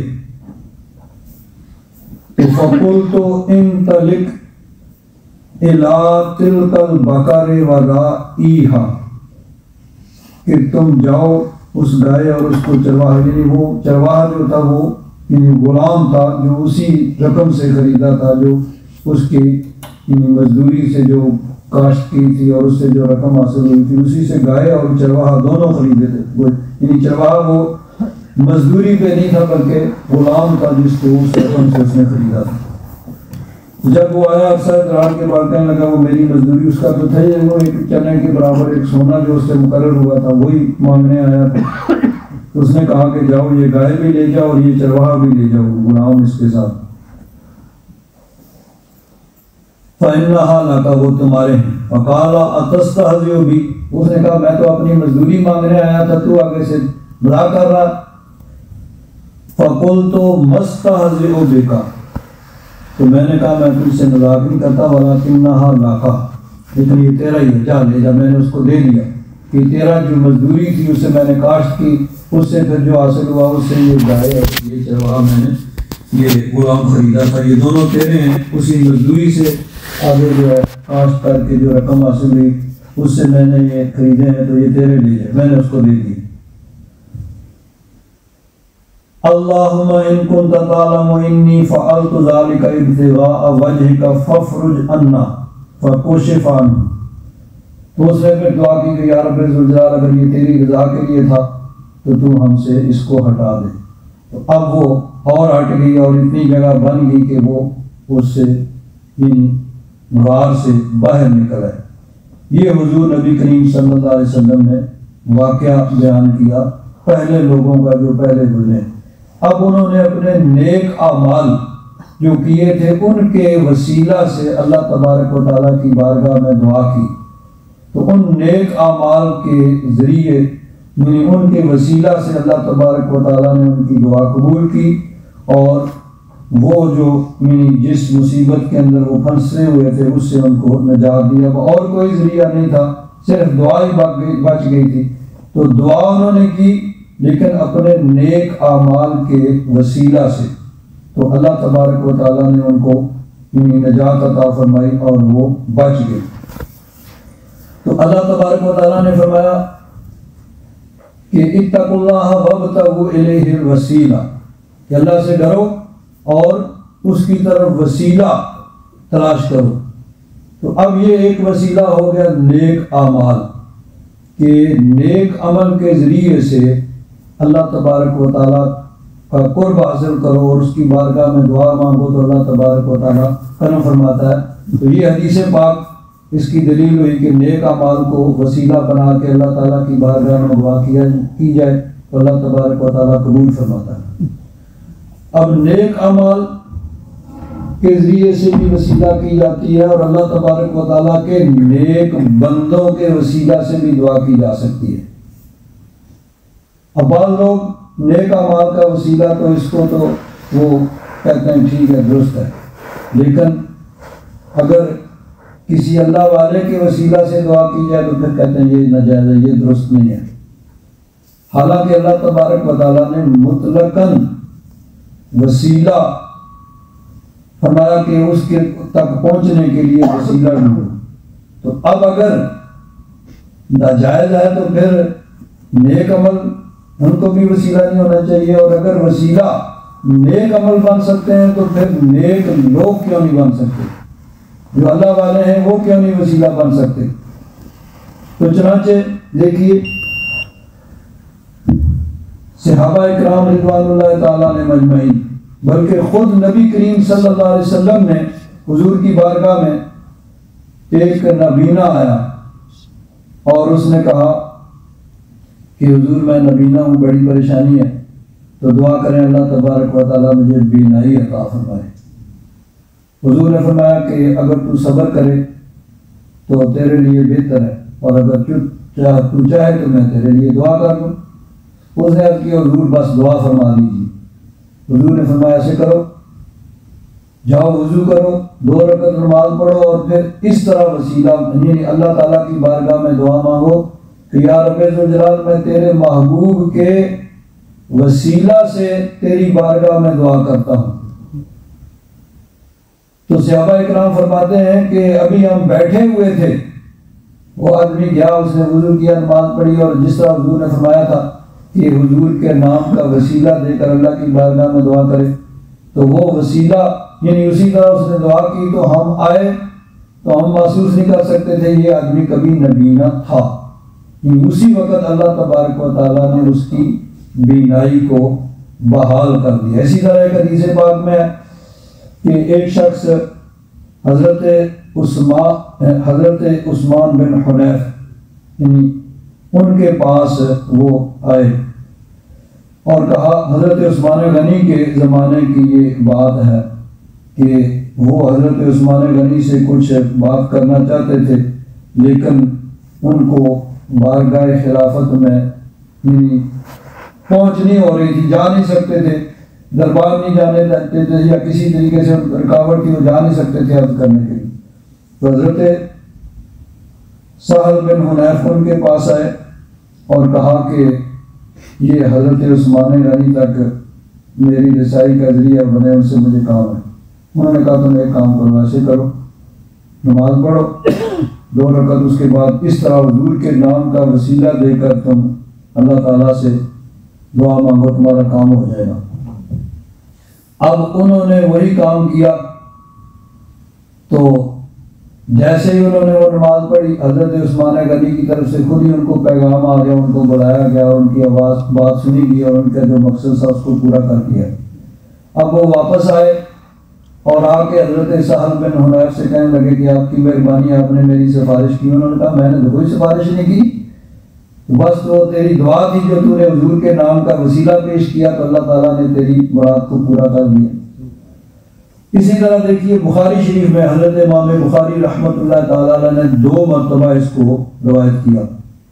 فقلت انطلق الی تلک البقر ورائیہا، کہ تم جاؤ اس گائے اور اس کو چرواہ، یعنی وہ چرواہ جو تھا وہ یعنی غلام تھا جو اسی رقم سے خریدا تھا جو اس کی یعنی مزدوری سے جو کاشت کی تھی اور اس سے جو رقم حاصل ہوئی تھی اسی سے گائے اور چرواہ دونوں خریدے تھے، یعنی چرواہ وہ مزدوری پہ نہیں تھا بلکہ غلام تھا جس کو اس رقم سے اس نے خریدا تھا۔ جب وہ آیا اکثر دراز کے بعد کہنے لگا وہ میری مزدوری اس کا تو تھا یہ وہ ایک چنے کے برابر ایک سونا جو اس سے مقرر ہوا تھا وہی مانگنے آیا تھا، تو اس نے کہا کہ جاؤ یہ گائے بھی لے جاؤ اور یہ چرواہا بھی لے جاؤ غلام اس کے ساتھ۔ فَإِنَّهَا لَكَ، وہ تمہارے ہیں۔ فَقَالَ أَتَسْتَهْزِئُ بِي، اس نے کہا میں تو اپنی مزدوری مانگنے آیا تھا، تو آگے سے مذاق کر رہا۔ فَقُلْتُ مَا أَسْتَهْزِئُ بِكَ، تو میں نے کہا میں تجھ سے مذاق نہیں کرتا، وَلَكِنَّهَا لَكَ، لیکن یہ تیرا ہی ہے، جا لے جا، میں نے اس کو دے دیا کہ تیرا جو مزدوری تھی اسے میں نے کاشت کی، اس سے پھر جو حاصل ہوا اس سے یہ گائے اور یہ چرواہا میں نے یہ غلام خریدا تھا، یہ دونوں تیرے ہیں، اسی مزدوری سے آگے جو ہے کاشت کر کے جو رقم حاصل ہوئی اس سے میں نے یہ خریدے ہیں، تو یہ تیرے لیے میں نے اس کو دے دی۔ اللہم ان کنت تعلم انی فعلت ذلک ابتغاء وجہک فافرج عنا فکشف عنہ، تو اس نے پھر دعا کی کہ یا رب ذوالجلال اگر یہ تیری رضا کے لیے تھا تو تو ہم سے اس کو ہٹا دے۔ تو اب وہ اور ہٹ گئی اور اتنی جگہ بن گئی کہ وہ اس سے یعنی غار سے باہر نکل آئے۔ یہ حضور نبی کریم صلی اللہ علیہ وسلم نے واقعہ بیان کیا پہلے لوگوں کا جو پہلے گزرے۔ اب انہوں نے اپنے نیک اعمال جو کیے تھے ان کے وسیلہ سے اللہ تبارک و تعالیٰ کی بارگاہ میں دعا کی، تو ان نیک اعمال کے ذریعے یعنی ان کے وسیلہ سے اللہ تبارک و تعالیٰ نے ان کی دعا قبول کی، اور وہ جو یعنی جس مصیبت کے اندر وہ پھنسے ہوئے تھے اس سے ان کو نجات دیا، اور کوئی ذریعہ نہیں تھا، صرف دعا ہی بچ گئی تھی۔ تو دعا انہوں نے کی لیکن اپنے نیک اعمال کے وسیلہ سے، تو اللہ تبارک و تعالیٰ نے ان کو یعنی نجات عطا فرمائی اور وہ بچ گئے۔ تو اللہ تبارک و تعالیٰ نے فرمایا کہ اتقوا اللہ وابتغوا الیہ الوسیلہ، کہ اللہ سے ڈرو اور اس کی طرف وسیلہ تلاش کرو۔ تو اب یہ ایک وسیلہ ہو گیا نیک اعمال، کہ نیک عمل کے ذریعے سے اللہ تبارک و تعالیٰ کا قرب حاصل کرو اور اس کی بارگاہ میں دعا مانگو تو اللہ تبارک و تعالیٰ کرم فرماتا ہے۔ تو یہ حدیث پاک اس کی دلیل ہوئی کہ نیک اعمال کو وسیلہ بنا کے اللہ تعالیٰ کی بارگاہ میں دعا کیا کی جائے تو اللہ تبارک و تعالیٰ قبول فرماتا ہے۔ اب نیک اعمال کے ذریعے سے بھی وسیلہ کی جاتی ہے اور اللہ تبارک و تعالیٰ کے نیک بندوں کے وسیلہ سے بھی دعا کی جا سکتی ہے۔ اب بعض لوگ نیک اعمال کا وسیلہ تو اس کو تو وہ کہتے ہیں ٹھیک ہے درست ہے، لیکن اگر کسی اللہ والے کے وسیلہ سے دعا کی جائے تو پھر کہتے ہیں یہ ناجائز ہے، یہ درست نہیں ہے۔ حالانکہ اللہ تبارک و تعالیٰ نے مطلقاً وسیلہ فرمایا کہ اس کے تک پہنچنے کے لیے وسیلہ ڈھونڈو. تو اب اگر ناجائز ہے تو پھر نیک عمل ان کو بھی وسیلہ نہیں ہونا چاہیے، اور اگر وسیلہ نیک عمل بن سکتے ہیں تو پھر نیک لوگ کیوں نہیں بن سکتے؟ جو اللہ والے ہیں وہ کیوں نہیں وسیلہ بن سکتے؟ تو چنانچہ دیکھیے صحابہ اکرام رضوان اللہ تعالیٰ نے مجمعین، بلکہ خود نبی کریم صلی اللہ علیہ وسلم نے حضور کی بارگاہ میں ایک نبینا آیا اور اس نے کہا کہ حضور میں نبینا ہوں، بڑی پریشانی ہے، تو دعا کریں اللہ تبارک و تعالیٰ مجھے بینائی عطا فرمائے. حضور نے فرمایا کہ اگر تو صبر کرے تو تیرے لیے بہتر ہے، اور اگر چاہ تو چاہے تو میں تیرے لیے دعا کر دوں. اس نے عرض کیا حضور بس دعا فرما دیجیے. حضور نے فرمایا ایسے کرو، جاؤ وضو کرو، دو رکعت نماز پڑھو، اور پھر اس طرح وسیلہ یعنی اللہ تعالیٰ کی بارگاہ میں دعا مانگو کہ یا رب ذوالجلال میں تیرے محبوب کے وسیلہ سے تیری بارگاہ میں دعا کرتا ہوں. تو صحابہ اکرام فرماتے ہیں کہ ابھی ہم بیٹھے ہوئے تھے، وہ آدمی گیا، اس نے وضو کیا، نماز پڑھی، اور جس طرح حضور نے فرمایا تھا کہ حضور کے نام کا وسیلہ دے کر اللہ کی بارگاہ میں دعا کرے، تو وہ وسیلہ یعنی اسی طرح اس نے دعا کی. تو ہم آئے تو ہم محسوس نہیں کر سکتے تھے یہ آدمی کبھی نبینا تھا. اسی وقت اللہ تبارک و تعالیٰ نے اس کی بینائی کو بحال کر دیا. اسی طرح ایک حدیث پاک میں ہے کہ ایک شخص حضرت عثمان حضرت عثمان بن حنیف یعنی ان کے پاس وہ آئے اور کہا، حضرت عثمان غنی کے زمانے کی یہ بات ہے کہ وہ حضرت عثمان غنی سے کچھ بات کرنا چاہتے تھے، لیکن ان کو بارگاہ خلافت میں پہنچ نہیں ہو رہی تھی، جا نہیں سکتے تھے، دربار نہیں جانے دیتے تھے، یا کسی طریقے سے رکاوٹ تھی، وہ جا نہیں سکتے تھے عرض کرنے کے لیے. تو حضرت سہل بن حنیف ان کے پاس آئے اور کہا کہ یہ حضرت عثمان غنی تک میری رسائی کا ذریعہ بنے، ان سے مجھے کام ہے. انہوں نے کہا تم ایک کام کرو، ایسے کرو نماز پڑھو دو رکعت، اس کے بعد اس طرح حضور کے نام کا وسیلہ دے کر تم اللہ تعالیٰ سے دعا مانگو، تمہارا کام ہو جائے گا. اب انہوں نے وہی کام کیا. تو جیسے ہی انہوں نے وہ نماز پڑھی، حضرت عثمان غنی کی طرف سے خود ہی ان کو پیغام آ گیا، ان کو بلایا گیا، ان کی آواز بات سنی گئی اور ان کا جو مقصد تھا اس کو پورا کر دیا. اب وہ واپس آئے اور آ کے حضرت سہل بن حنیف سے کہنے لگے کہ آپ کی مہربانی، آپ نے میری سفارش کی. انہوں نے کہا میں نے تو کوئی سفارش نہیں کی، بس تو تیری دعا تھی جو تو نے حضور کے نام کا وسیلہ پیش کیا تو اللہ تعالیٰ نے تیری مراد کو پورا کر دیا. اسی طرح دیکھیے بخاری شریف میں حضرت امام بخاری رحمۃ اللہ تعالیٰ نے دو مرتبہ اس کو روایت کیا.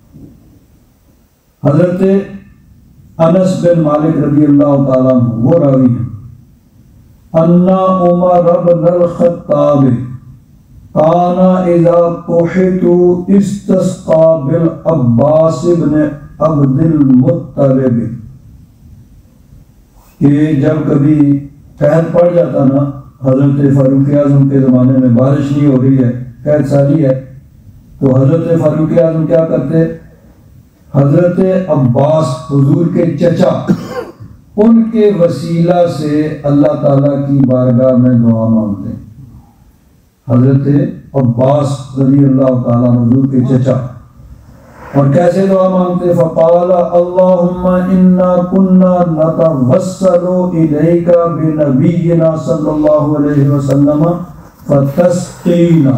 حضرت انس بن مالک رضی اللہ تعالیٰ عنہ وہ راوی ہیں، انا عمر بن الخطاب کان اذا قحط استسقى بالعباس بن عبد المطلب، کہ جب کبھی قحط پڑ جاتا نا، حضرت فاروق اعظم کے زمانے میں بارش نہیں ہو رہی ہے، قحط ساری ہے، تو حضرت فاروق اعظم کیا کرتے، حضرت عباس حضور کے چچا ان کے وسیلہ سے اللہ تعالیٰ کی بارگاہ میں دعا مانگتے. حضرت عباس رضی اللہ تعالیٰ حضور کے چچا، اور کیسے دعا مانگتے، فقال اللہم انا کنا نتوسل الیک بنبینا صلی اللہ علیہ وسلم فتسقینا،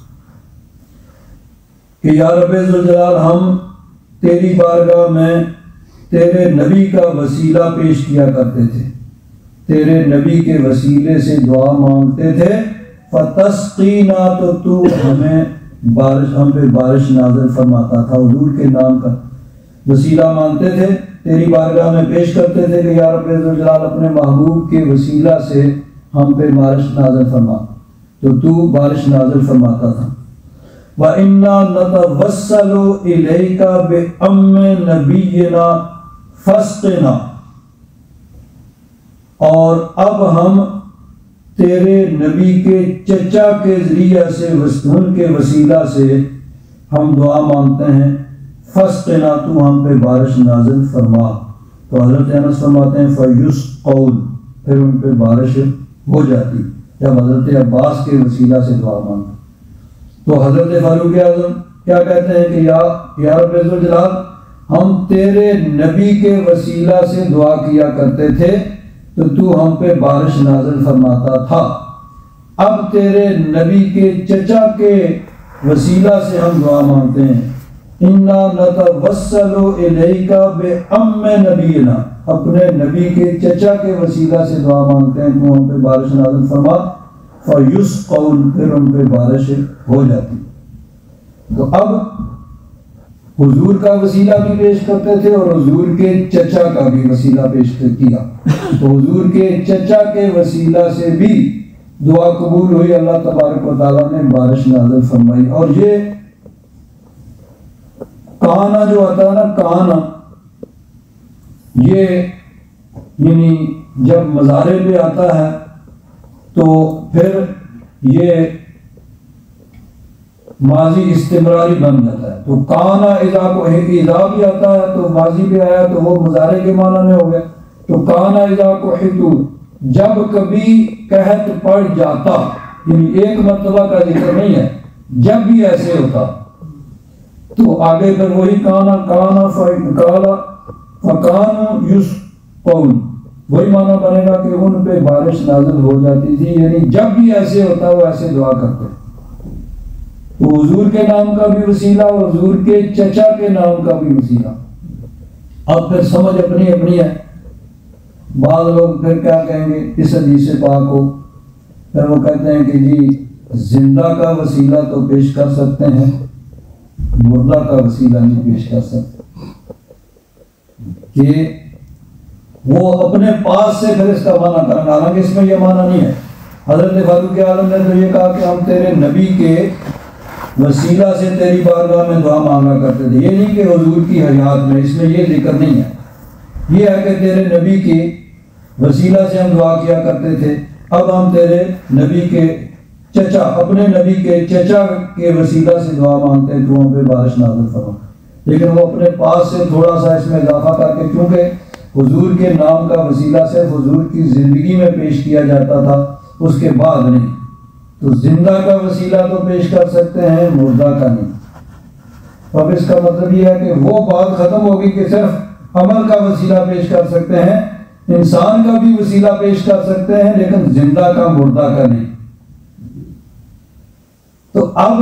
کہ یا رب ذوالجلال ہم تیری بارگاہ میں تیرے نبی کا وسیلہ پیش کیا کرتے تھے، تیرے نبی کے وسیلے سے دعا مانگتے تھے، فتسقینا تو تو ہمیں بارش ہم پہ بارش نازل فرماتا تھا. حضور کے نام کا وسیلہ مانگتے تھے، تیری بارگاہ میں پیش کرتے تھے کہ یا رب ذوالجلال اپنے محبوب کے وسیلہ سے ہم پہ بارش نازل فرما، تو تو بارش نازل فرماتا تھا. وَإِنَّا نَتَوَسَّلُ إِلَيْكَ بِأَمِّ نَبِيِّنَا فاسقنا، اور اب ہم تیرے نبی کے چچا کے ذریعہ سے ان کے وسیلہ سے ہم دعا مانگتے ہیں، فاسقنا تو ہم پہ بارش نازل فرما۔ تو حضرت انس فرماتے ہیں فیسقون، پھر ان پہ بارش ہو جاتی جب حضرت عباس کے وسیلہ سے دعا مانگتے۔ تو حضرت فاروق اعظم کیا کہتے ہیں کہ یا یا رب ذوالجلال، ہم تیرے نبی کے وسیلہ سے دعا کیا کرتے تھے تو تو ہم پہ بارش نازل فرماتا تھا، اب تیرے نبی کے چچا کے وسیلہ سے ہم دعا مانگتے ہیں، انا نتوسل الیک بعم نبینا، اپنے نبی کے چچا کے وسیلہ سے دعا مانگتے ہیں تو ہم پہ بارش نازل فرما، فیسقون، پھر ان پہ بارش ہو جاتی۔ تو اب حضور کا وسیلہ بھی پیش کرتے تھے اور حضور کے چچا کا بھی وسیلہ پیش کیا، تو حضور کے چچا کے وسیلہ سے بھی دعا قبول ہوئی، اللہ تبارک و تعالیٰ نے بارش نازل فرمائی۔ اور یہ کانا جو آتا ہے نا، کانا یہ یعنی جب مظاہرے پہ آتا ہے تو پھر یہ ماضی استمراری بن جاتا ہے، تو کانا اذا کو اذا بھی آتا ہے تو ماضی پہ آیا تو وہ مضارع کے معنی میں ہو گیا، تو کانا اذا کو حتو، جب کبھی قحط پڑ جاتا، یعنی ایک مرتبہ کا ذکر نہیں ہے، جب بھی ایسے ہوتا تو آگے پھر وہی کانا کانا فکالا فکان یسقون، وہی معنی بنے گا کہ ان پہ بارش نازل ہو جاتی تھی، یعنی جب بھی ایسے ہوتا وہ ایسے دعا کرتے۔ تو حضور کے نام کا بھی وسیلہ اور حضور کے چچا کے نام کا بھی وسیلہ۔ اب پھر سمجھ اپنی اپنی ہے، بعض لوگ پھر کیا کہیں گے اس حدیث پاک کو، پھر وہ کہتے ہیں کہ جی زندہ کا وسیلہ تو پیش کر سکتے ہیں، مردہ کا وسیلہ نہیں پیش کر سکتے، کہ وہ اپنے پاس سے پھر اس کا معنی کرنا، حالانکہ اس میں یہ معنی نہیں ہے۔ حضرت فاروق اعظم نے تو یہ کہا کہ ہم تیرے نبی کے وسیلہ سے تیری بارگاہ میں دعا مانگا کرتے تھے، یہ نہیں کہ حضور کی حیات میں، اس میں یہ ذکر نہیں ہے، یہ ہے کہ تیرے نبی کے وسیلہ سے ہم دعا کیا کرتے تھے، اب ہم تیرے نبی کے چچا اپنے نبی کے چچا کے وسیلہ سے دعا مانگتے ہیں تو ہم پہ بارش نازل فرما۔ لیکن وہ اپنے پاس سے تھوڑا سا اس میں اضافہ کر کے، کیونکہ حضور کے نام کا وسیلہ صرف حضور کی زندگی میں پیش کیا جاتا تھا، اس کے بعد نہیں، تو زندہ کا وسیلہ تو پیش کر سکتے ہیں، مردہ کا نہیں۔ اب اس کا مطلب یہ ہے کہ وہ بات ختم ہوگی کہ صرف عمل کا وسیلہ پیش کر سکتے ہیں، انسان کا بھی وسیلہ پیش کر سکتے ہیں، لیکن زندہ کا مردہ کا نہیں۔ تو اب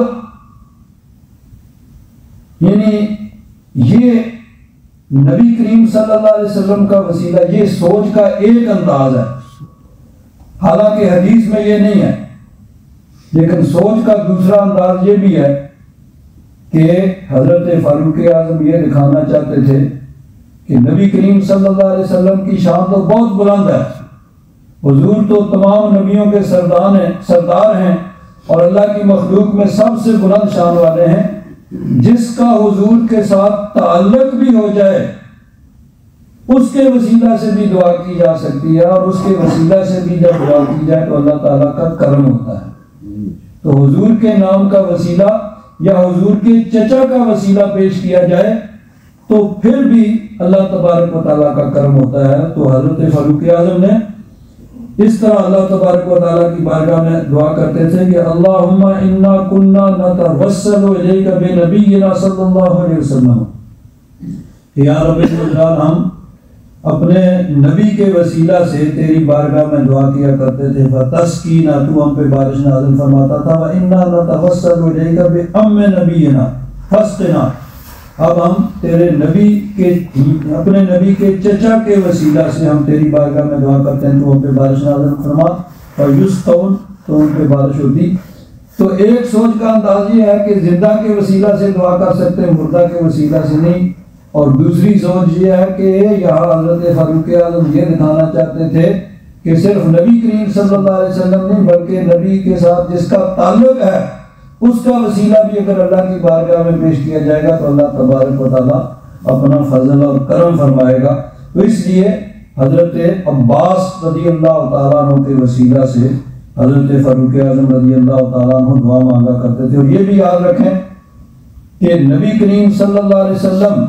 یعنی یہ نبی کریم صلی اللہ علیہ وسلم کا وسیلہ، یہ سوچ کا ایک انداز ہے، حالانکہ حدیث میں یہ نہیں ہے، لیکن سوچ کا دوسرا انداز یہ بھی ہے کہ حضرت فاروق اعظم یہ دکھانا چاہتے تھے کہ نبی کریم صلی اللہ علیہ وسلم کی شان تو بہت بلند ہے، حضور تو تمام نبیوں کے سردار ہیں سردار ہیں اور اللہ کی مخلوق میں سب سے بلند شان والے ہیں، جس کا حضور کے ساتھ تعلق بھی ہو جائے اس کے وسیلہ سے بھی دعا کی جا سکتی ہے، اور اس کے وسیلہ سے بھی جب دعا کی جائے تو اللہ تعالیٰ کا کرم ہوتا ہے۔ تو حضور کے نام کا وسیلہ یا حضور کے چچا کا وسیلہ پیش کیا جائے تو پھر بھی اللہ تبارک و تعالیٰ کا کرم ہوتا ہے۔ تو حضرت فاروق اعظم نے اس طرح اللہ تبارک و تعالیٰ کی بارگاہ میں دعا کرتے تھے کہ اللہم انا کنا نتوسل الیک بنبینا صلی اللہ علیہ وسلم، یا رب الجلال ہم اپنے نبی کے وسیلہ سے تیری بارگاہ میں دعا کیا کرتے تھے، فتسقینا تو ہم پہ بارش نازل فرماتا تھا، وانا نتوسل الیک بعم نبینا فاسقنا، اب ہم تیرے نبی کے اپنے نبی کے چچا کے وسیلہ سے ہم تیری بارگاہ میں دعا کرتے ہیں تو ہم پہ بارش نازل فرما، اور یسقون تو ان پہ بارش ہوتی۔ تو ایک سوچ کا انداز یہ ہے کہ زندہ کے وسیلہ سے دعا کر سکتے ہیں، مردہ کے وسیلہ سے نہیں، اور دوسری سوچ یہ ہے کہ یہاں حضرت فاروق اعظم یہ دکھانا چاہتے تھے کہ صرف نبی کریم صلی اللہ علیہ وسلم نہیں بلکہ نبی کے ساتھ جس کا تعلق ہے اس کا وسیلہ بھی اگر اللہ کی بارگاہ میں پیش کیا جائے گا تو اللہ تبارک و تعالیٰ اپنا فضل اور کرم فرمائے گا۔ تو اس لیے حضرت عباس رضی اللہ تعالیٰ عنہ کے وسیلہ سے حضرت فاروق اعظم رضی اللہ تعالیٰ عنہ دعا مانگا کرتے تھے۔ اور یہ بھی یاد رکھیں کہ نبی کریم صلی اللہ علیہ وسلم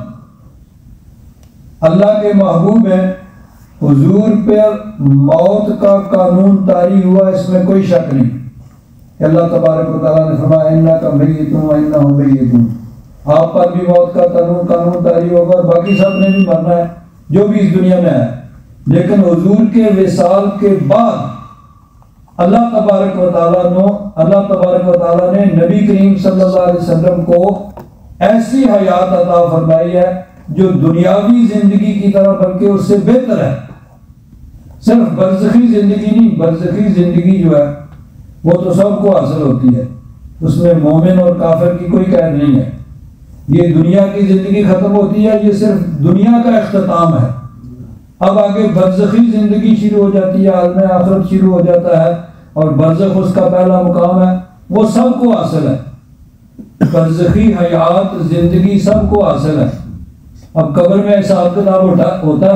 اللہ کے محبوب ہیں، حضور پر موت کا قانون طاری ہوا، اس میں کوئی شک نہیں کہ اللہ تبارک و تعالیٰ نے فرمایا اِنَّکَ مَیِّتٌ وَإِنَّهُم مَیِّتُونَ، آپ پر بھی موت کا قانون قانون طاری ہوگا، اور باقی سب نے بھی مرنا ہے جو بھی اس دنیا میں ہے۔ لیکن حضور کے وصال کے بعد اللہ تبارک و تعالیٰ نے اللہ تبارک و تعالیٰ نے نبی کریم صلی اللہ علیہ وسلم کو ایسی حیات عطا فرمائی ہے جو دنیاوی زندگی کی طرح بلکہ اس سے بہتر ہے۔ صرف برزخی زندگی نہیں، برزخی زندگی جو ہے وہ تو سب کو حاصل ہوتی ہے، اس میں مومن اور کافر کی کوئی قید نہیں ہے۔ یہ دنیا کی زندگی ختم ہوتی ہے، یہ صرف دنیا کا اختتام ہے۔ اب آگے برزخی زندگی شروع ہو جاتی ہے، عالم آخرت شروع ہو جاتا ہے، اور برزخ اس کا پہلا مقام ہے، وہ سب کو حاصل ہے۔ برزخی حیات زندگی سب کو حاصل ہے۔ اب قبر میں حساب کتاب ہوتا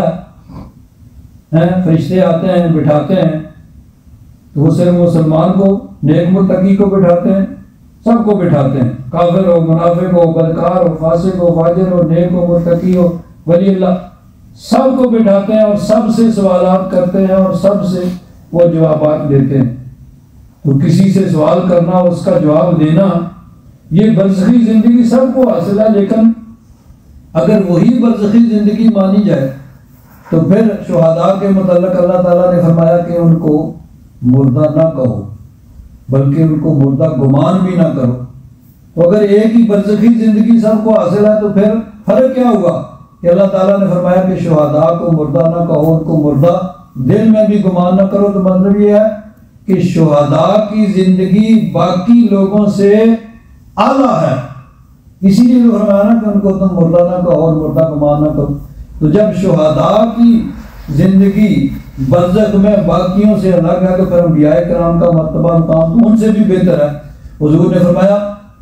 ہے، فرشتے آتے ہیں بٹھاتے ہیں، تو وہ صرف مسلمان کو نیک متقی کو بٹھاتے ہیں، سب کو بٹھاتے ہیں، کافر ہو منافق ہو بدکار ہو فاسق ہو فاجر ہو نیک ہو متقی ہو ولی اللہ، سب کو بٹھاتے ہیں اور سب سے سوالات کرتے ہیں اور سب سے وہ جوابات دیتے ہیں۔ تو کسی سے سوال کرنا اس کا جواب دینا، یہ برزخی زندگی سب کو حاصل ہے۔ لیکن اگر وہی برزخی زندگی مانی جائے تو پھر شہداء کے متعلق اللہ تعالیٰ نے فرمایا کہ ان کو مردہ نہ کہو بلکہ ان کو مردہ گمان بھی نہ کرو۔ تو اگر ایک ہی برزخی زندگی سب کو حاصل ہے تو پھر فرق کیا ہوا کہ اللہ تعالیٰ نے فرمایا کہ شہداء کو مردہ نہ کہو، ان کو مردہ دل میں بھی گمان نہ کرو۔ تو مطلب یہ ہے کہ شہداء کی زندگی باقی لوگوں سے اعلیٰ ہے، اسی لیے تو فرمایا نا کہ ان کو تم مردہ نہ کہو اور مردہ گمان نہ کرو۔ تو جب شہداء کی زندگی برزخ میں باقیوں سے الگ ہے تو پھر انبیاء کرام کا مرتبہ مقام ان سے بھی بہتر ہے۔ حضور نے فرمایا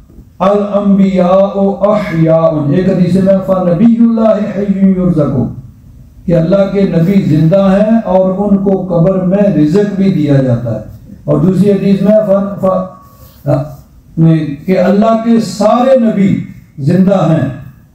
الانبیاء احیاء، ایک حدیث میں فنبی اللہ حی یرزق، کہ اللہ کے نبی زندہ ہیں اور ان کو قبر میں رزق بھی دیا جاتا ہے۔ اور دوسری حدیث میں فن ف... کہ اللہ کے سارے نبی زندہ ہیں،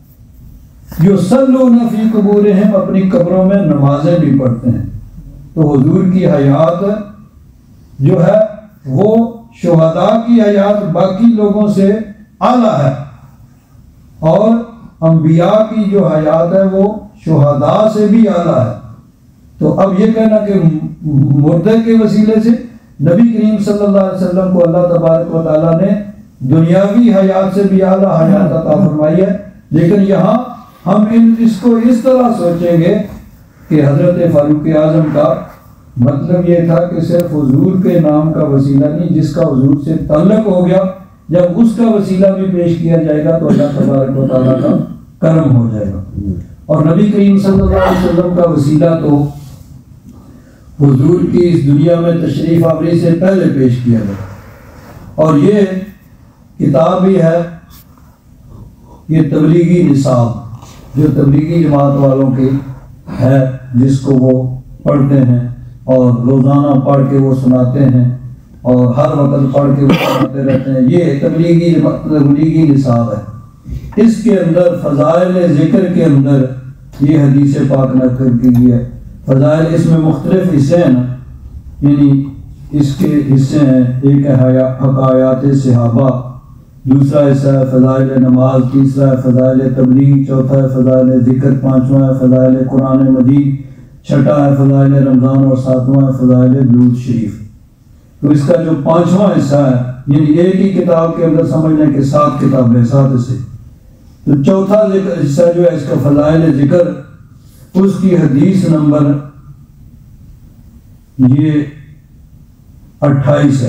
یصلون فی قبورہم، اپنی قبروں میں نمازیں بھی پڑھتے ہیں۔ تو حضور کی حیات جو ہے وہ شہداء کی حیات باقی لوگوں سے اعلیٰ ہے، اور انبیاء کی جو حیات ہے وہ شہداء سے بھی اعلیٰ ہے۔ تو اب یہ کہنا کہ مردے کے وسیلے سے نبی کریم صلی اللہ علیہ وسلم کو اللہ تبارک و تعالیٰ نے دنیاوی حیات سے بھی اعلیٰ حیات عطا فرمائی ہے، لیکن یہاں ہم ان اس کو اس طرح سوچیں گے کہ حضرت فاروق اعظم کا مطلب یہ تھا کہ صرف حضور کے نام کا وسیلہ نہیں، جس کا حضور سے تعلق ہو گیا جب اس کا وسیلہ بھی پیش کیا جائے گا تو اللہ تبارک و تعالیٰ کا کرم ہو جائے گا۔ اور نبی کریم صلی اللہ علیہ وسلم کا وسیلہ تو حضور کی اس دنیا میں تشریف آوری سے پہلے پیش کیا گیا، اور یہ کتاب بھی ہے، یہ تبلیغی نصاب جو تبلیغی جماعت والوں کی ہے، جس کو وہ پڑھتے ہیں اور روزانہ پڑھ کے وہ سناتے ہیں اور ہر وقت پڑھ کے وہ سناتے رہتے ہیں، یہ تبلیغی تبلیغی نصاب ہے۔ اس کے اندر فضائل ذکر کے اندر یہ حدیث پاک نقل کی گئی ہے۔ فضائل اس میں مختلف حصے ہیں نا، یعنی اس کے حصے ہیں، ایک ہے حکایات صحابہ، دوسرا حصہ ہے فضائل نماز، تیسرا ہے فضائل تبلیغ، چوتھا ہے فضائل ذکر، پانچواں ہے فضائل قرآن مجید، چھٹا ہے فضائل رمضان، اور ساتواں ہے فضائل درود شریف۔ تو اس کا جو پانچواں حصہ ہے، یعنی ایک ہی کتاب کے اندر سمجھ لیں کہ سات کتابیں، سات حصے، تو چوتھا حصہ جو ہے اس کا فضائل ذکر، اس کی حدیث نمبر یہ اٹھائیس ہے۔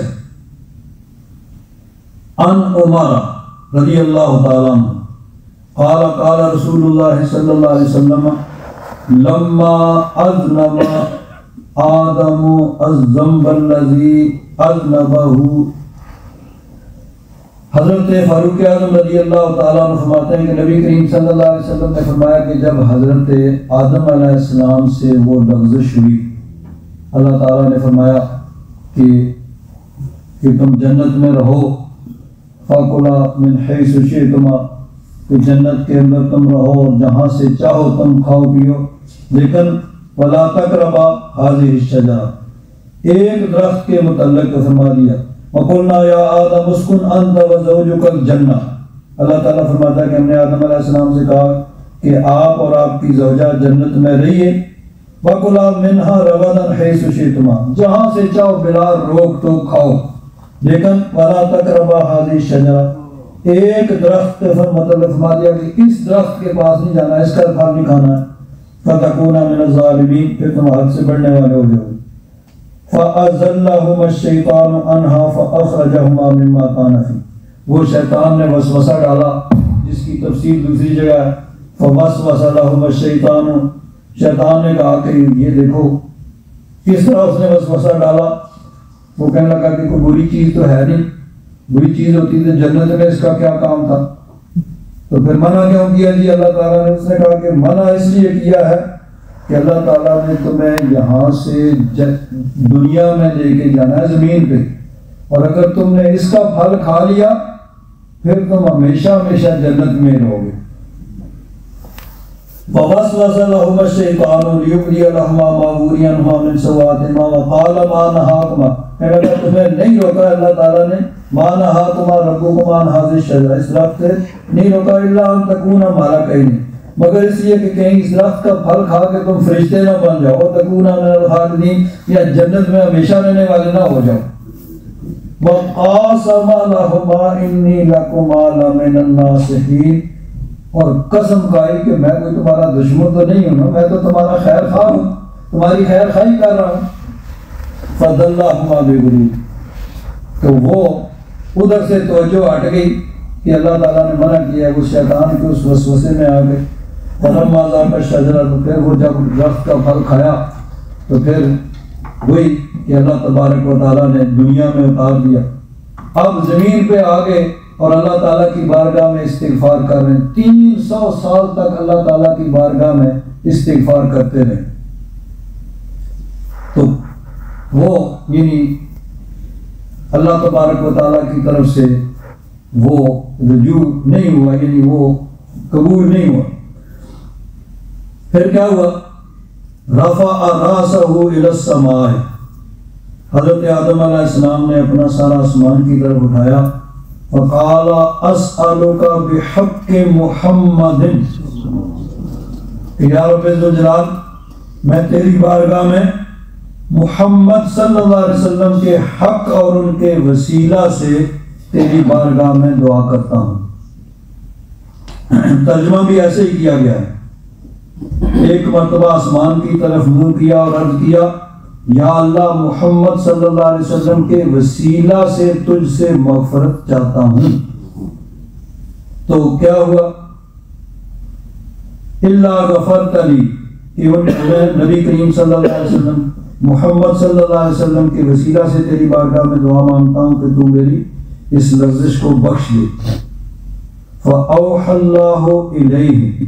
ان عمر رضی اللہ تعالیٰ عنہ قال قال رسول اللہ صلی اللہ علیہ وسلم لما اذنب آدم الذنب الذي اذنبه حضرت فاروق اعظم رضی اللہ تعالیٰ عنہ فرماتے ہیں کہ نبی کریم صلی اللہ علیہ وسلم نے فرمایا کہ جب حضرت آدم علیہ السلام سے وہ لغزش ہوئی، اللہ تعالیٰ نے فرمایا کہ کہ تم جنت میں رہو، فَكُلَا مِنْ حَيْثُ شِئْتُمَا، کہ جنت کے اندر تم رہو اور جہاں سے چاہو تم کھاؤ پیو، لیکن وَلَا تَقْرَبَا هَذِهِ الشَّجَرَةَ، ایک درخت کے متعلق فرما دیا، وَقُلْنَا يَا آدَمُ اسْكُنْ أَنْتَ وَزَوْجُكَ الْجَنَّةَ، اللہ تعالیٰ فرماتا ہے کہ ہم نے آدم علیہ السلام سے کہا کہ آپ اور آپ کی زوجہ جنت میں رہیے، وَكُلَا مِنْهَا رَغَدًا حَيْثُ شِئْتُمَا، جہاں سے چاہو بلا روک تو کھاؤ، لیکن وَلَا تَقْرَبَا هَذِهِ الشَّجَرَةَ، ایک درخت مطلب فرما دیا کہ اس درخت کے پاس نہیں جانا، اس کا پھل نہیں کھانا ہے، فَتَكُونَ مِنَ الظَّالِمِينَ، پھر تم حد سے بڑھنے والے ہو جاؤ گے۔ فَأَزَلَّهُمَا الشَّيْطَانُ عَنْهَا فَأَخْرَجَهُمَا مِمَّا كَانَ فِيهِ، وہ شیطان نے وسوسہ ڈالا، جس کی تفسیر دوسری جگہ ہے، فَوَسْوَسَ لَهُمَا الشَّيْطَانُ، شیطان نے کہا کہ یہ دیکھو کس طرح اس نے وسوسہ ڈالا، وہ کہنے لگا کہ کوئی بری چیز تو ہے نہیں، بری چیز ہوتی تو جنت میں اس کا کیا کام تھا، تو پھر منع کیوں کیا؟ جی اللہ تعالیٰ نے، اس نے کہا کہ منع اس لیے کیا ہے کہ اللہ تعالیٰ نے تمہیں یہاں سے دنیا میں لے کے جانا ہے زمین پہ، اور اگر تم نے اس کا پھل کھا لیا پھر تم ہمیشہ ہمیشہ جنت میں رہو گے۔ وَوَسْوَسَ لَهُمَا الشَّيْطَانُ لِيُبْدِيَ لَهُمَا مَا وُرِيَ عَنْهُمَا مِنْ سَوْآتِهِمَا وَقَالَ مَا نَهَاكُمَا، کہنے لگا تمہیں نہیں روکا اللہ تعالیٰ نے، مَا نَهَاكُمَا رَبُّكُمَا عَنْ هَذِهِ الشَّجَرَةِ، اس درخت سے نہیں روکا إِلَّا أَن تَكُونَا مَلَكَيْنِ، مگر اس لیے کہ کہیں اس درخت کا پھل کھا کے تم فرشتے نہ بن جاؤ، تَكُونَا مِنَ الْخَالِدِينَ، یا جنت میں ہمیشہ رہنے والے نہ ہو جاؤ۔ وَقَاسَمَ لَهُمَا إِنِّي لَكُمَا لَمِنَ النَّاصِحِينَ، اور قسم کھائی کہ میں کوئی تمہارا دشمن تو نہیں ہوں نا، میں تو تمہارا خیر خواہ ہوں، تمہاری خیر خواہی کر رہا ہوں۔ فَضَلَّهُمَا بِغُرُورٍ، تو وہ ادھر سے توجہ ہٹ گئی کہ اللہ تعالیٰ نے منع کیا ہے، وہ شیطان کے اس وسوسے میں آ گئے۔ فَلَمَّا ذَاقَ الشَّجَرَةَ، تو پھر وہ جب درخت کا پھل کھایا تو پھر وہی کہ اللہ تبارک و تعالیٰ نے دنیا میں اتار دیا، اب زمین پہ آ گئے اور اللہ تعالیٰ کی بارگاہ میں استغفار کر رہے ہیں، تین سو سال تک اللہ تعالیٰ کی بارگاہ میں استغفار کرتے رہے، تو وہ یعنی اللہ تبارک و تعالیٰ کی طرف سے وہ رجوع نہیں ہوا، یعنی وہ قبول نہیں ہوا۔ پھر کیا ہوا؟ رفع راسہ الی السماء، حضرت آدم علیہ السلام نے اپنا سارا آسمان کی طرف اٹھایا، فقال اسألک بحق محمد، یا رب ذوالجلال میں تیری بارگاہ میں محمد صلی اللہ علیہ وسلم کے حق اور ان کے وسیلہ سے تیری بارگاہ میں دعا کرتا ہوں۔ ترجمہ بھی ایسے ہی کیا گیا ہے، ایک مرتبہ آسمان کی طرف منہ کیا اور عرض کیا، یا اللہ محمد صلی اللہ علیہ وسلم کے وسیلہ سے تجھ سے مغفرت چاہتا ہوں، تو کیا ہوا؟ اللہ غفرت لی، کہ میں نبی کریم صلی اللہ علیہ وسلم محمد صلی اللہ علیہ وسلم کے وسیلہ سے تیری بارگاہ میں دعا مانگتا ہوں کہ تو میری اس لغزش کو بخش دے۔ فَأَوْحَى اللَّهُ إِلَيْهِ،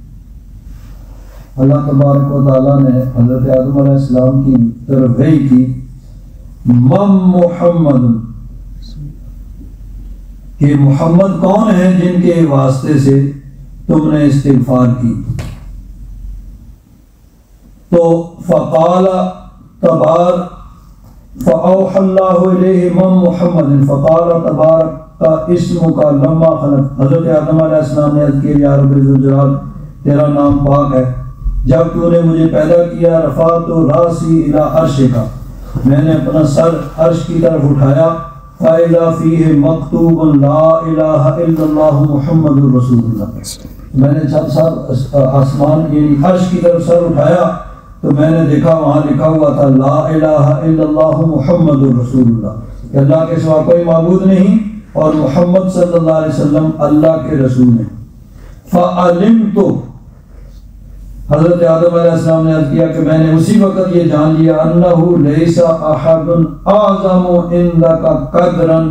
اللہ تبارک و تعالیٰ نے حضرت آدم علیہ السلام کی طرف وحی کی، من محمد، کہ محمد کون ہیں جن کے واسطے سے تم نے استغفار کی، تو فقال تبار فأوحى الله إليه من محمد فقال تبارک کا اسم کا لما خلق، حضرت آدم علیہ السلام نے عرض کیا، یا رب ذوالجلال تیرا نام پاک ہے، جب تو نے مجھے پیدا کیا رفعت راسی الی عرشک، میں نے اپنا سر عرش کی طرف اٹھایا، فاذا فیہ مکتوب لا الہ الا اللہ محمد رسول اللہ، میں نے جب سر آسمان یعنی عرش کی طرف سر اٹھایا تو میں نے دیکھا وہاں لکھا ہوا تھا لا الہ الا اللہ محمد رسول اللہ، کہ اللہ کے سوا کوئی معبود نہیں اور محمد صلی اللہ علیہ وسلم اللہ کے رسول ہیں۔ فعلمت، حضرت آدم علیہ السلام نے عرض کیا کہ میں نے اسی وقت یہ جان لیا، انہ لیس احد اعظم عندک قدرا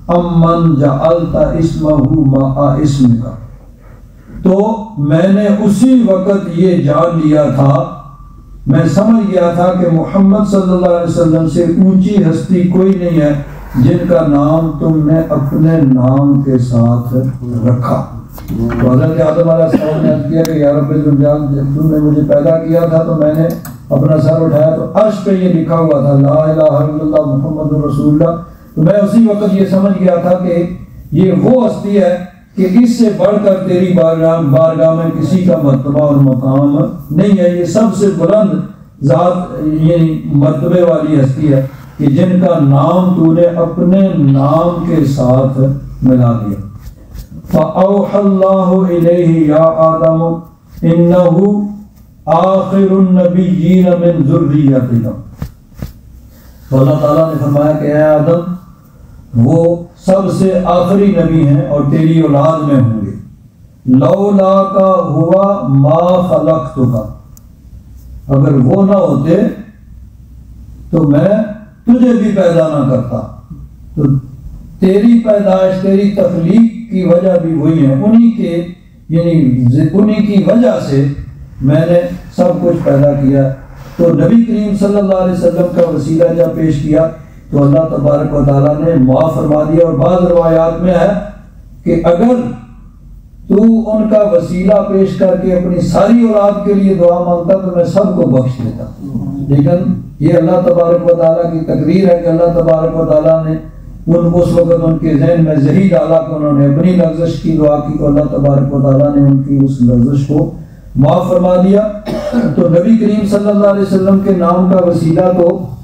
امن جعلت اسمہ مع اسمک، تو میں نے اسی وقت یہ جان لیا تھا، میں سمجھ گیا تھا کہ محمد صلی اللہ علیہ وسلم سے اونچی ہستی کوئی نہیں ہے جن کا نام تم نے اپنے نام کے ساتھ رکھا۔ تو حضرت آدم علیہ السلام نے عرض کیا کہ یا رب ذوالجلال، جب تم نے مجھے پیدا کیا تھا تو میں نے اپنا سر اٹھایا تو عرش پہ یہ لکھا ہوا تھا لا الہ الا اللہ محمد رسول اللہ، تو میں اسی وقت یہ سمجھ گیا تھا کہ یہ وہ ہستی ہے کہ اس سے بڑھ کر تیری بارگاہ بارگاہ میں کسی کا مرتبہ اور مقام نہیں ہے، یہ سب سے بلند ذات یعنی مرتبے والی ہستی ہے کہ جن کا نام تو نے اپنے نام کے ساتھ ملا دیا۔ فَأَوْحَى اللَّهُ إِلَيْهِ يَا آدَمُ إِنَّهُ آخِرُ النَّبِيِّينَ مِنْ ذُرِّيَّتِكَ، تو اللہ تعالیٰ نے فرمایا کہ اے آدم وہ سب سے آخری نبی ہیں اور تیری اولاد میں ہوں گے۔ لولا کا ہوا ما خلقتک، اگر وہ نہ ہوتے تو میں تجھے بھی پیدا نہ کرتا، تو تیری پیدائش تیری تخلیق کی وجہ بھی وہی ہے، انہی کے یعنی انہی کی وجہ سے میں نے سب کچھ پیدا کیا۔ تو نبی کریم صلی اللہ علیہ وسلم کا وسیلہ جب پیش کیا تو اللہ تبارک و تعالیٰ نے معاف فرما دیا، اور بعض روایات میں ہے کہ اگر تو ان کا وسیلہ پیش کر کے اپنی ساری اولاد کے لیے دعا مانگتا تو میں سب کو بخش دیتا، لیکن یہ اللہ تبارک و تعالیٰ کی تقدیر ہے کہ اللہ تبارک و تعالیٰ نے ان اس وقت ان کے ذہن میں ذہی ڈالا کہ انہوں نے اپنی لغزش کی دعا کی، تو اللہ تبارک و تعالیٰ نے ان کی اس لغزش کو معاف فرما دیا۔ تو نبی کریم صلی اللہ علیہ وسلم کے نام کا وسیلہ تو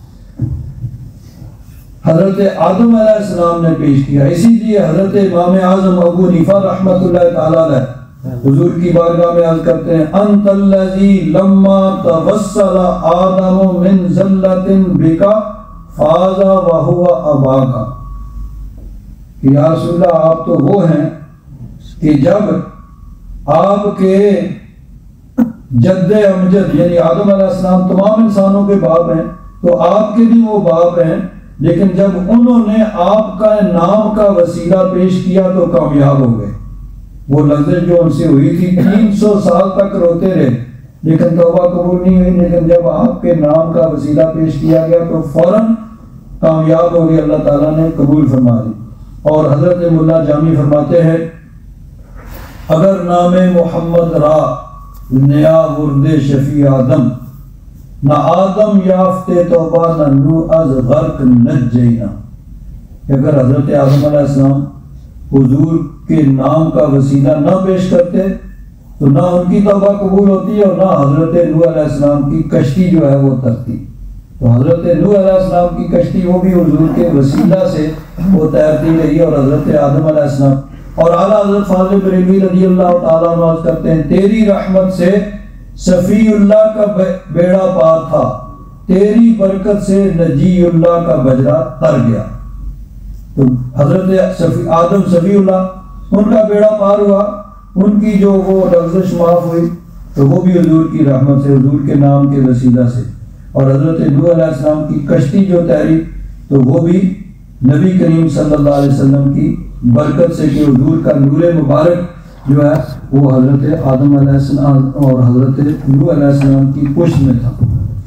حضرت آدم علیہ السلام نے پیش کیا، اسی لیے حضرت امام اعظم ابو حنیفہ رحمۃ اللہ تعالیٰ علیہ حضور کی بارگاہ میں عرض کرتے ہیں انت الذی لما توسل آدم من ذلۃ بک فاز وهو اباک، کہ یا رسول اللہ آپ تو وہ ہیں کہ جب آپ کے جد امجد یعنی آدم علیہ السلام تمام انسانوں کے باپ ہیں تو آپ کے بھی وہ باپ ہیں، لیکن جب انہوں نے آپ کا نام کا وسیلہ پیش کیا تو کامیاب ہو گئے۔ وہ لفظ جو ان سے ہوئی تھی تین سو سال تک روتے رہے لیکن توبہ قبول نہیں ہوئی، لیکن جب آپ کے نام کا وسیلہ پیش کیا گیا تو فوراً کامیاب ہو گئے، اللہ تعالیٰ نے قبول فرما لی۔ اور حضرت مولا جامی فرماتے ہیں اگر نام محمد را نیا ورد شفیع آدم، نہ آدم یافتے توبہ نہ نو از غرق نجینا، اگر حضرت آدم علیہ السلام حضور کے نام کا وسیلہ نہ پیش کرتے تو نہ ان کی توبہ قبول ہوتی اور نہ حضرت نوح علیہ السلام کی کشتی جو ہے وہ ترتی۔ تو حضرت نوح علیہ السلام کی کشتی وہ بھی حضور کے وسیلہ سے وہ تیرتی رہی، اور حضرت آدم علیہ السلام اور اعلیٰ حضرت فاضل بریلوی رضی اللہ تعالیٰ عنہ عرض کرتے ہیں تیری رحمت سے صفی اللہ کا بیڑا پار تھا، تیری برکت سے نجی اللہ کا بجرا تر گیا۔ تو حضرت صفی آدم صفی اللہ ان کا بیڑا پار ہوا، ان کی جو وہ لغزش معاف ہوئی تو وہ بھی حضور کی رحمت سے، حضور کے نام کے وسیلہ سے، اور حضرت نوح علیہ السلام کی کشتی جو تیری تو وہ بھی نبی کریم صلی اللہ علیہ وسلم کی برکت سے، کہ حضور کا نور مبارک جو ہے وہ حضرت آدم علیہ السلام اور حضرت نوح علیہ السلام کی پشت میں تھا۔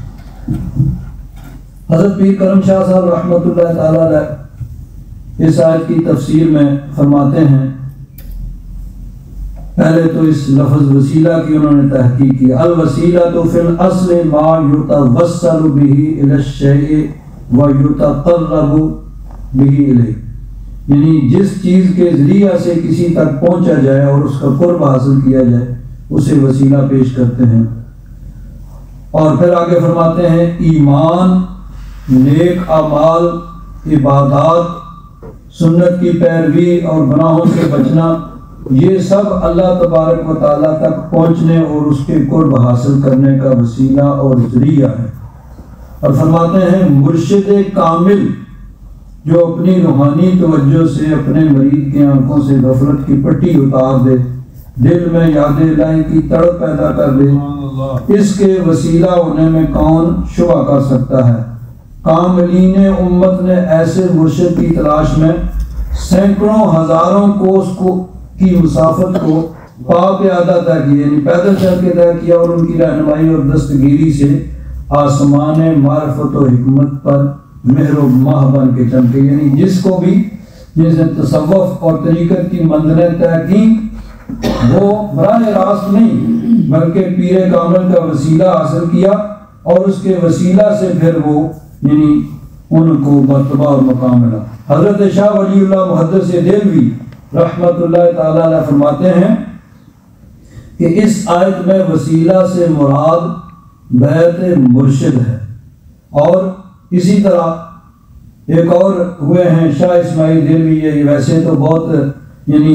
حضرت پیر کرم شاہ صاحب رحمۃ اللہ تعالیٰ علیہ اس آیت کی تفسیر میں فرماتے ہیں، پہلے تو اس لفظ وسیلہ کی انہوں نے تحقیق کی، الوسیلہ تو فی الاصل ما یتوسل به الی الشیء ویتقرب به الیہ، یعنی جس چیز کے ذریعہ سے کسی تک پہنچا جائے اور اس کا قرب حاصل کیا جائے اسے وسیلہ پیش کرتے ہیں۔ اور پھر آگے فرماتے ہیں ایمان، نیک اعمال، عبادات، سنت کی پیروی اور گناہوں سے بچنا، یہ سب اللہ تبارک و تعالیٰ تک پہنچنے اور اس کے قرب حاصل کرنے کا وسیلہ اور ذریعہ ہے۔ اور فرماتے ہیں مرشد کامل جو اپنی روحانی توجہ سے اپنے مرید کی آنکھوں سے غفلت کی پٹی اتار دے، دل میں یاد الہی کی تڑپ پیدا کر دے، اس کے وسیلہ ہونے میں کون شبہ کر سکتا ہے؟ کاملین امت نے ایسے مرشد کی تلاش میں سینکڑوں ہزاروں کوس کو کی مسافت کو پا پیادہ طے کیا، یعنی پیدل چل کے طے کیا، اور ان کی رہنمائی اور دستگیری سے آسمان معرفت و حکمت پر مہر و ماہ بن کے چمکے۔ یعنی جس کو بھی جس نے تصوف اور طریقت کی منزلیں طے کی، وہ براہ راست نہیں بلکہ پیر کامل کا وسیلہ حاصل کیا، اور اس کے وسیلہ سے پھر وہ یعنی ان کو مرتبہ اور مقام ملا۔ حضرت شاہ ولی اللہ محدث دہلوی رحمت اللہ تعالی علیہ فرماتے ہیں کہ اس آیت میں وسیلہ سے مراد بیعت مرشد ہے، اور اسی طرح ایک اور ہوئے ہیں شاہ اسماعیل دہلوی، یہ ویسے تو بہت یعنی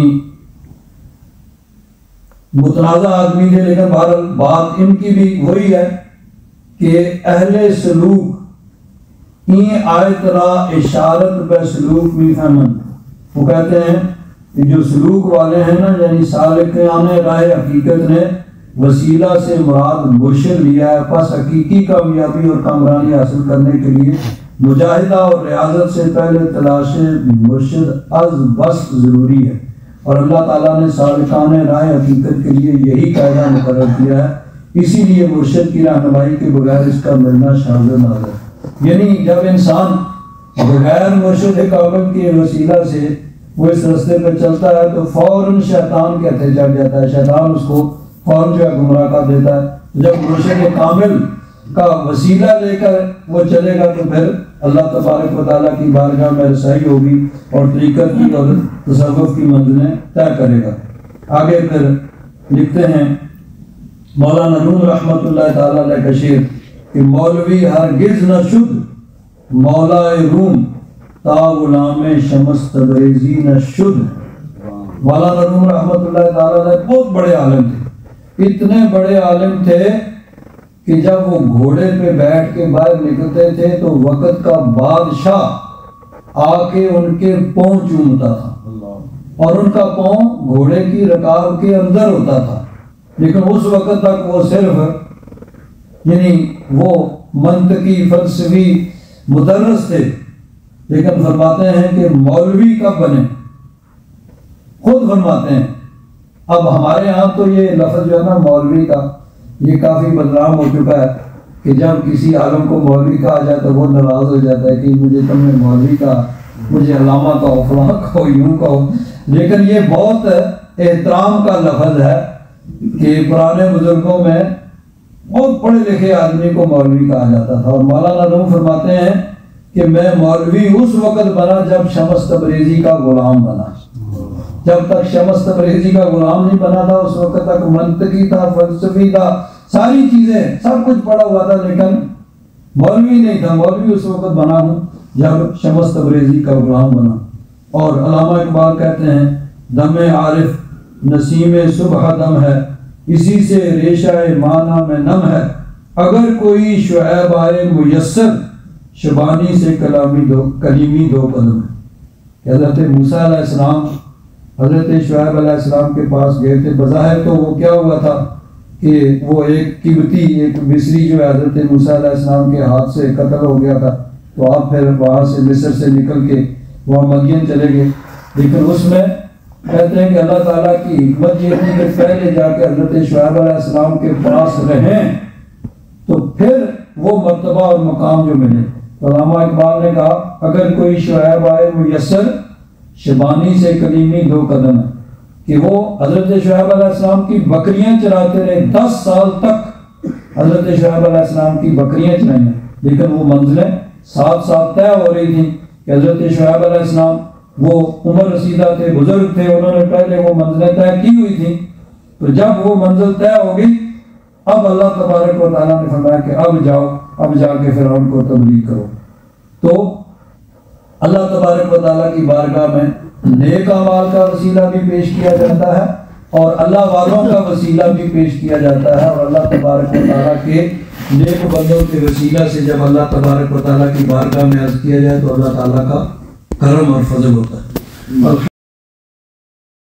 متنازع آدمی تھے، لیکن بہرحال بات ان کی بھی وہی ہے کہ اہل سلوک این آیت را اشارت پہ سلوک بھی فہمن۔ وہ کہتے ہیں کہ جو سلوک والے ہیں نا، یعنی سالکان راہ حقیقت نے وسیلہ سے مراد مرشد لیا ہے، پس حقیقی کامیابی اور کامرانی حاصل کرنے کے لیے مجاہدہ اور ریاضت سے پہلے تلاش مرشد از بس ضروری ہے، اور اللہ تعالیٰ نے سالکان راہ حقیقت کے لیے یہی قاعدہ مقرر کیا ہے، اسی لیے مرشد کی رہنمائی کے بغیر اس کا ملنا شاذ و نادر ہے۔ یعنی جب انسان بغیر مرشد کامل کے وسیلہ سے وہ اس رستے پہ چلتا ہے تو فوراً شیطان کے ہتھے چڑھ جاتا ہے، شیطان اس کو فوراً جو ہے گمراہ کر دیتا ہے۔ جب مرشد کامل کا وسیلہ لے کر وہ چلے گا تو پھر اللہ تبارک و تعالیٰ کی بارگاہ میں رسائی ہوگی، اور طریقت کی اور تصوف کی منزلیں طے کرے گا۔ آگے پھر لکھتے ہیں مولانا روم رحمت اللہ تعالیٰ علیہ کا شعر کہ مولوی ہرگز نہ شد مولا روم تا غلام شمس تبریزی نہ شد۔ مولانا روم رحمت اللہ تعالیٰ علیہ بہت بڑے عالم تھے، اتنے بڑے عالم تھے کہ جب وہ گھوڑے پہ بیٹھ کے باہر نکلتے تھے تو وقت کا بادشاہ آ کے ان کے پاؤں چومتا تھا، اور ان کا پاؤں گھوڑے کی رکاب کے اندر ہوتا تھا، لیکن اس وقت تک وہ صرف یعنی وہ منطقی فلسفی مدرس تھے، لیکن فرماتے ہیں کہ مولوی کب بنے، خود فرماتے ہیں۔ اب ہمارے ہاں تو یہ لفظ جو ہے نا مولوی کا یہ کافی بدنام ہو چکا ہے کہ جب کسی عالم کو مولوی کہا جائے تو وہ ناراض ہو جاتا ہے کہ مجھے تم نے مولوی کہا، مجھے علامہ کہو، فلاں کہو، یوں کہو، لیکن یہ بہت احترام کا لفظ ہے کہ پرانے بزرگوں میں بہت پڑھے لکھے آدمی کو مولوی کہا جاتا تھا۔ اور مولانا روم فرماتے ہیں کہ میں مولوی اس وقت بنا جب شمس تبریزی کا غلام بنا، جب تک شمس تبریزی کا غلام نہیں بنا تھا اس وقت تک منطقی تھا، فلسفی تھا، ساری چیزیں سب کچھ پڑھا ہوا تھا، لیکن مولوی نہیں تھا۔ مولوی اس وقت بنا ہوں جب شمس تبریزی کا غلام بنا۔ اور علامہ اقبال کہتے ہیں دم عارف نسیم صبح دم ہے، اسی سے ریشہ معنی میں نم ہے، اگر کوئی شعیب آئے میسر شبانی سے کلامی دو کلیمی دو قدم ہے۔ حضرت موسیٰ علیہ السلام حضرت شعیب علیہ السلام کے پاس گئے تھے، بظاہر تو وہ کیا ہوا تھا کہ وہ ایک قبطی ایک مصری جو ہے حضرت موسیٰ علیہ السلام کے ہاتھ سے قتل ہو گیا تھا، تو آپ پھر وہاں سے مصر سے نکل کے وہاں مدین چلے گئے، لیکن اس میں کہتے ہیں کہ اللہ تعالیٰ کی حکمت یہ تھی کہ پہلے جا کے حضرت شعیب علیہ السلام کے پاس رہیں تو پھر وہ مرتبہ اور مقام جو ملے۔ علامہ اقبال نے کہا اگر کوئی شعیب آئے میسر شبانی سے کلیمی دو قدم ہے، کہ وہ حضرت شعیب علیہ السلام کی بکریاں چراتے رہے، دس سال تک حضرت شعیب علیہ السلام کی بکریاں چرائیں، لیکن وہ منزلیں ساتھ ساتھ طے ہو رہی تھیں کہ حضرت شعیب علیہ السلام وہ عمر رسیدہ تھے، بزرگ تھے، انہوں نے پہلے وہ منزلیں طے کی ہوئی تھیں، تو جب وہ منزل طے ہو گئی اب اللہ تبارک و تعالیٰ نے فرمایا کہ اب جاؤ، اب جا کے فرعون کو تبلیغ کرو۔ تو اللہ تبارک و تعالیٰ کی بارگاہ میں نیک اعمال کا وسیلہ بھی پیش کیا جاتا ہے اور اللہ والوں کا وسیلہ بھی پیش کیا جاتا ہے، اور اللہ تبارک و تعالیٰ کے نیک بندوں کے وسیلہ سے جب اللہ تبارک و تعالیٰ کی بارگاہ میں عرض کیا جائے تو اللہ تعالیٰ کا کرم اور فضل ہوتا ہے۔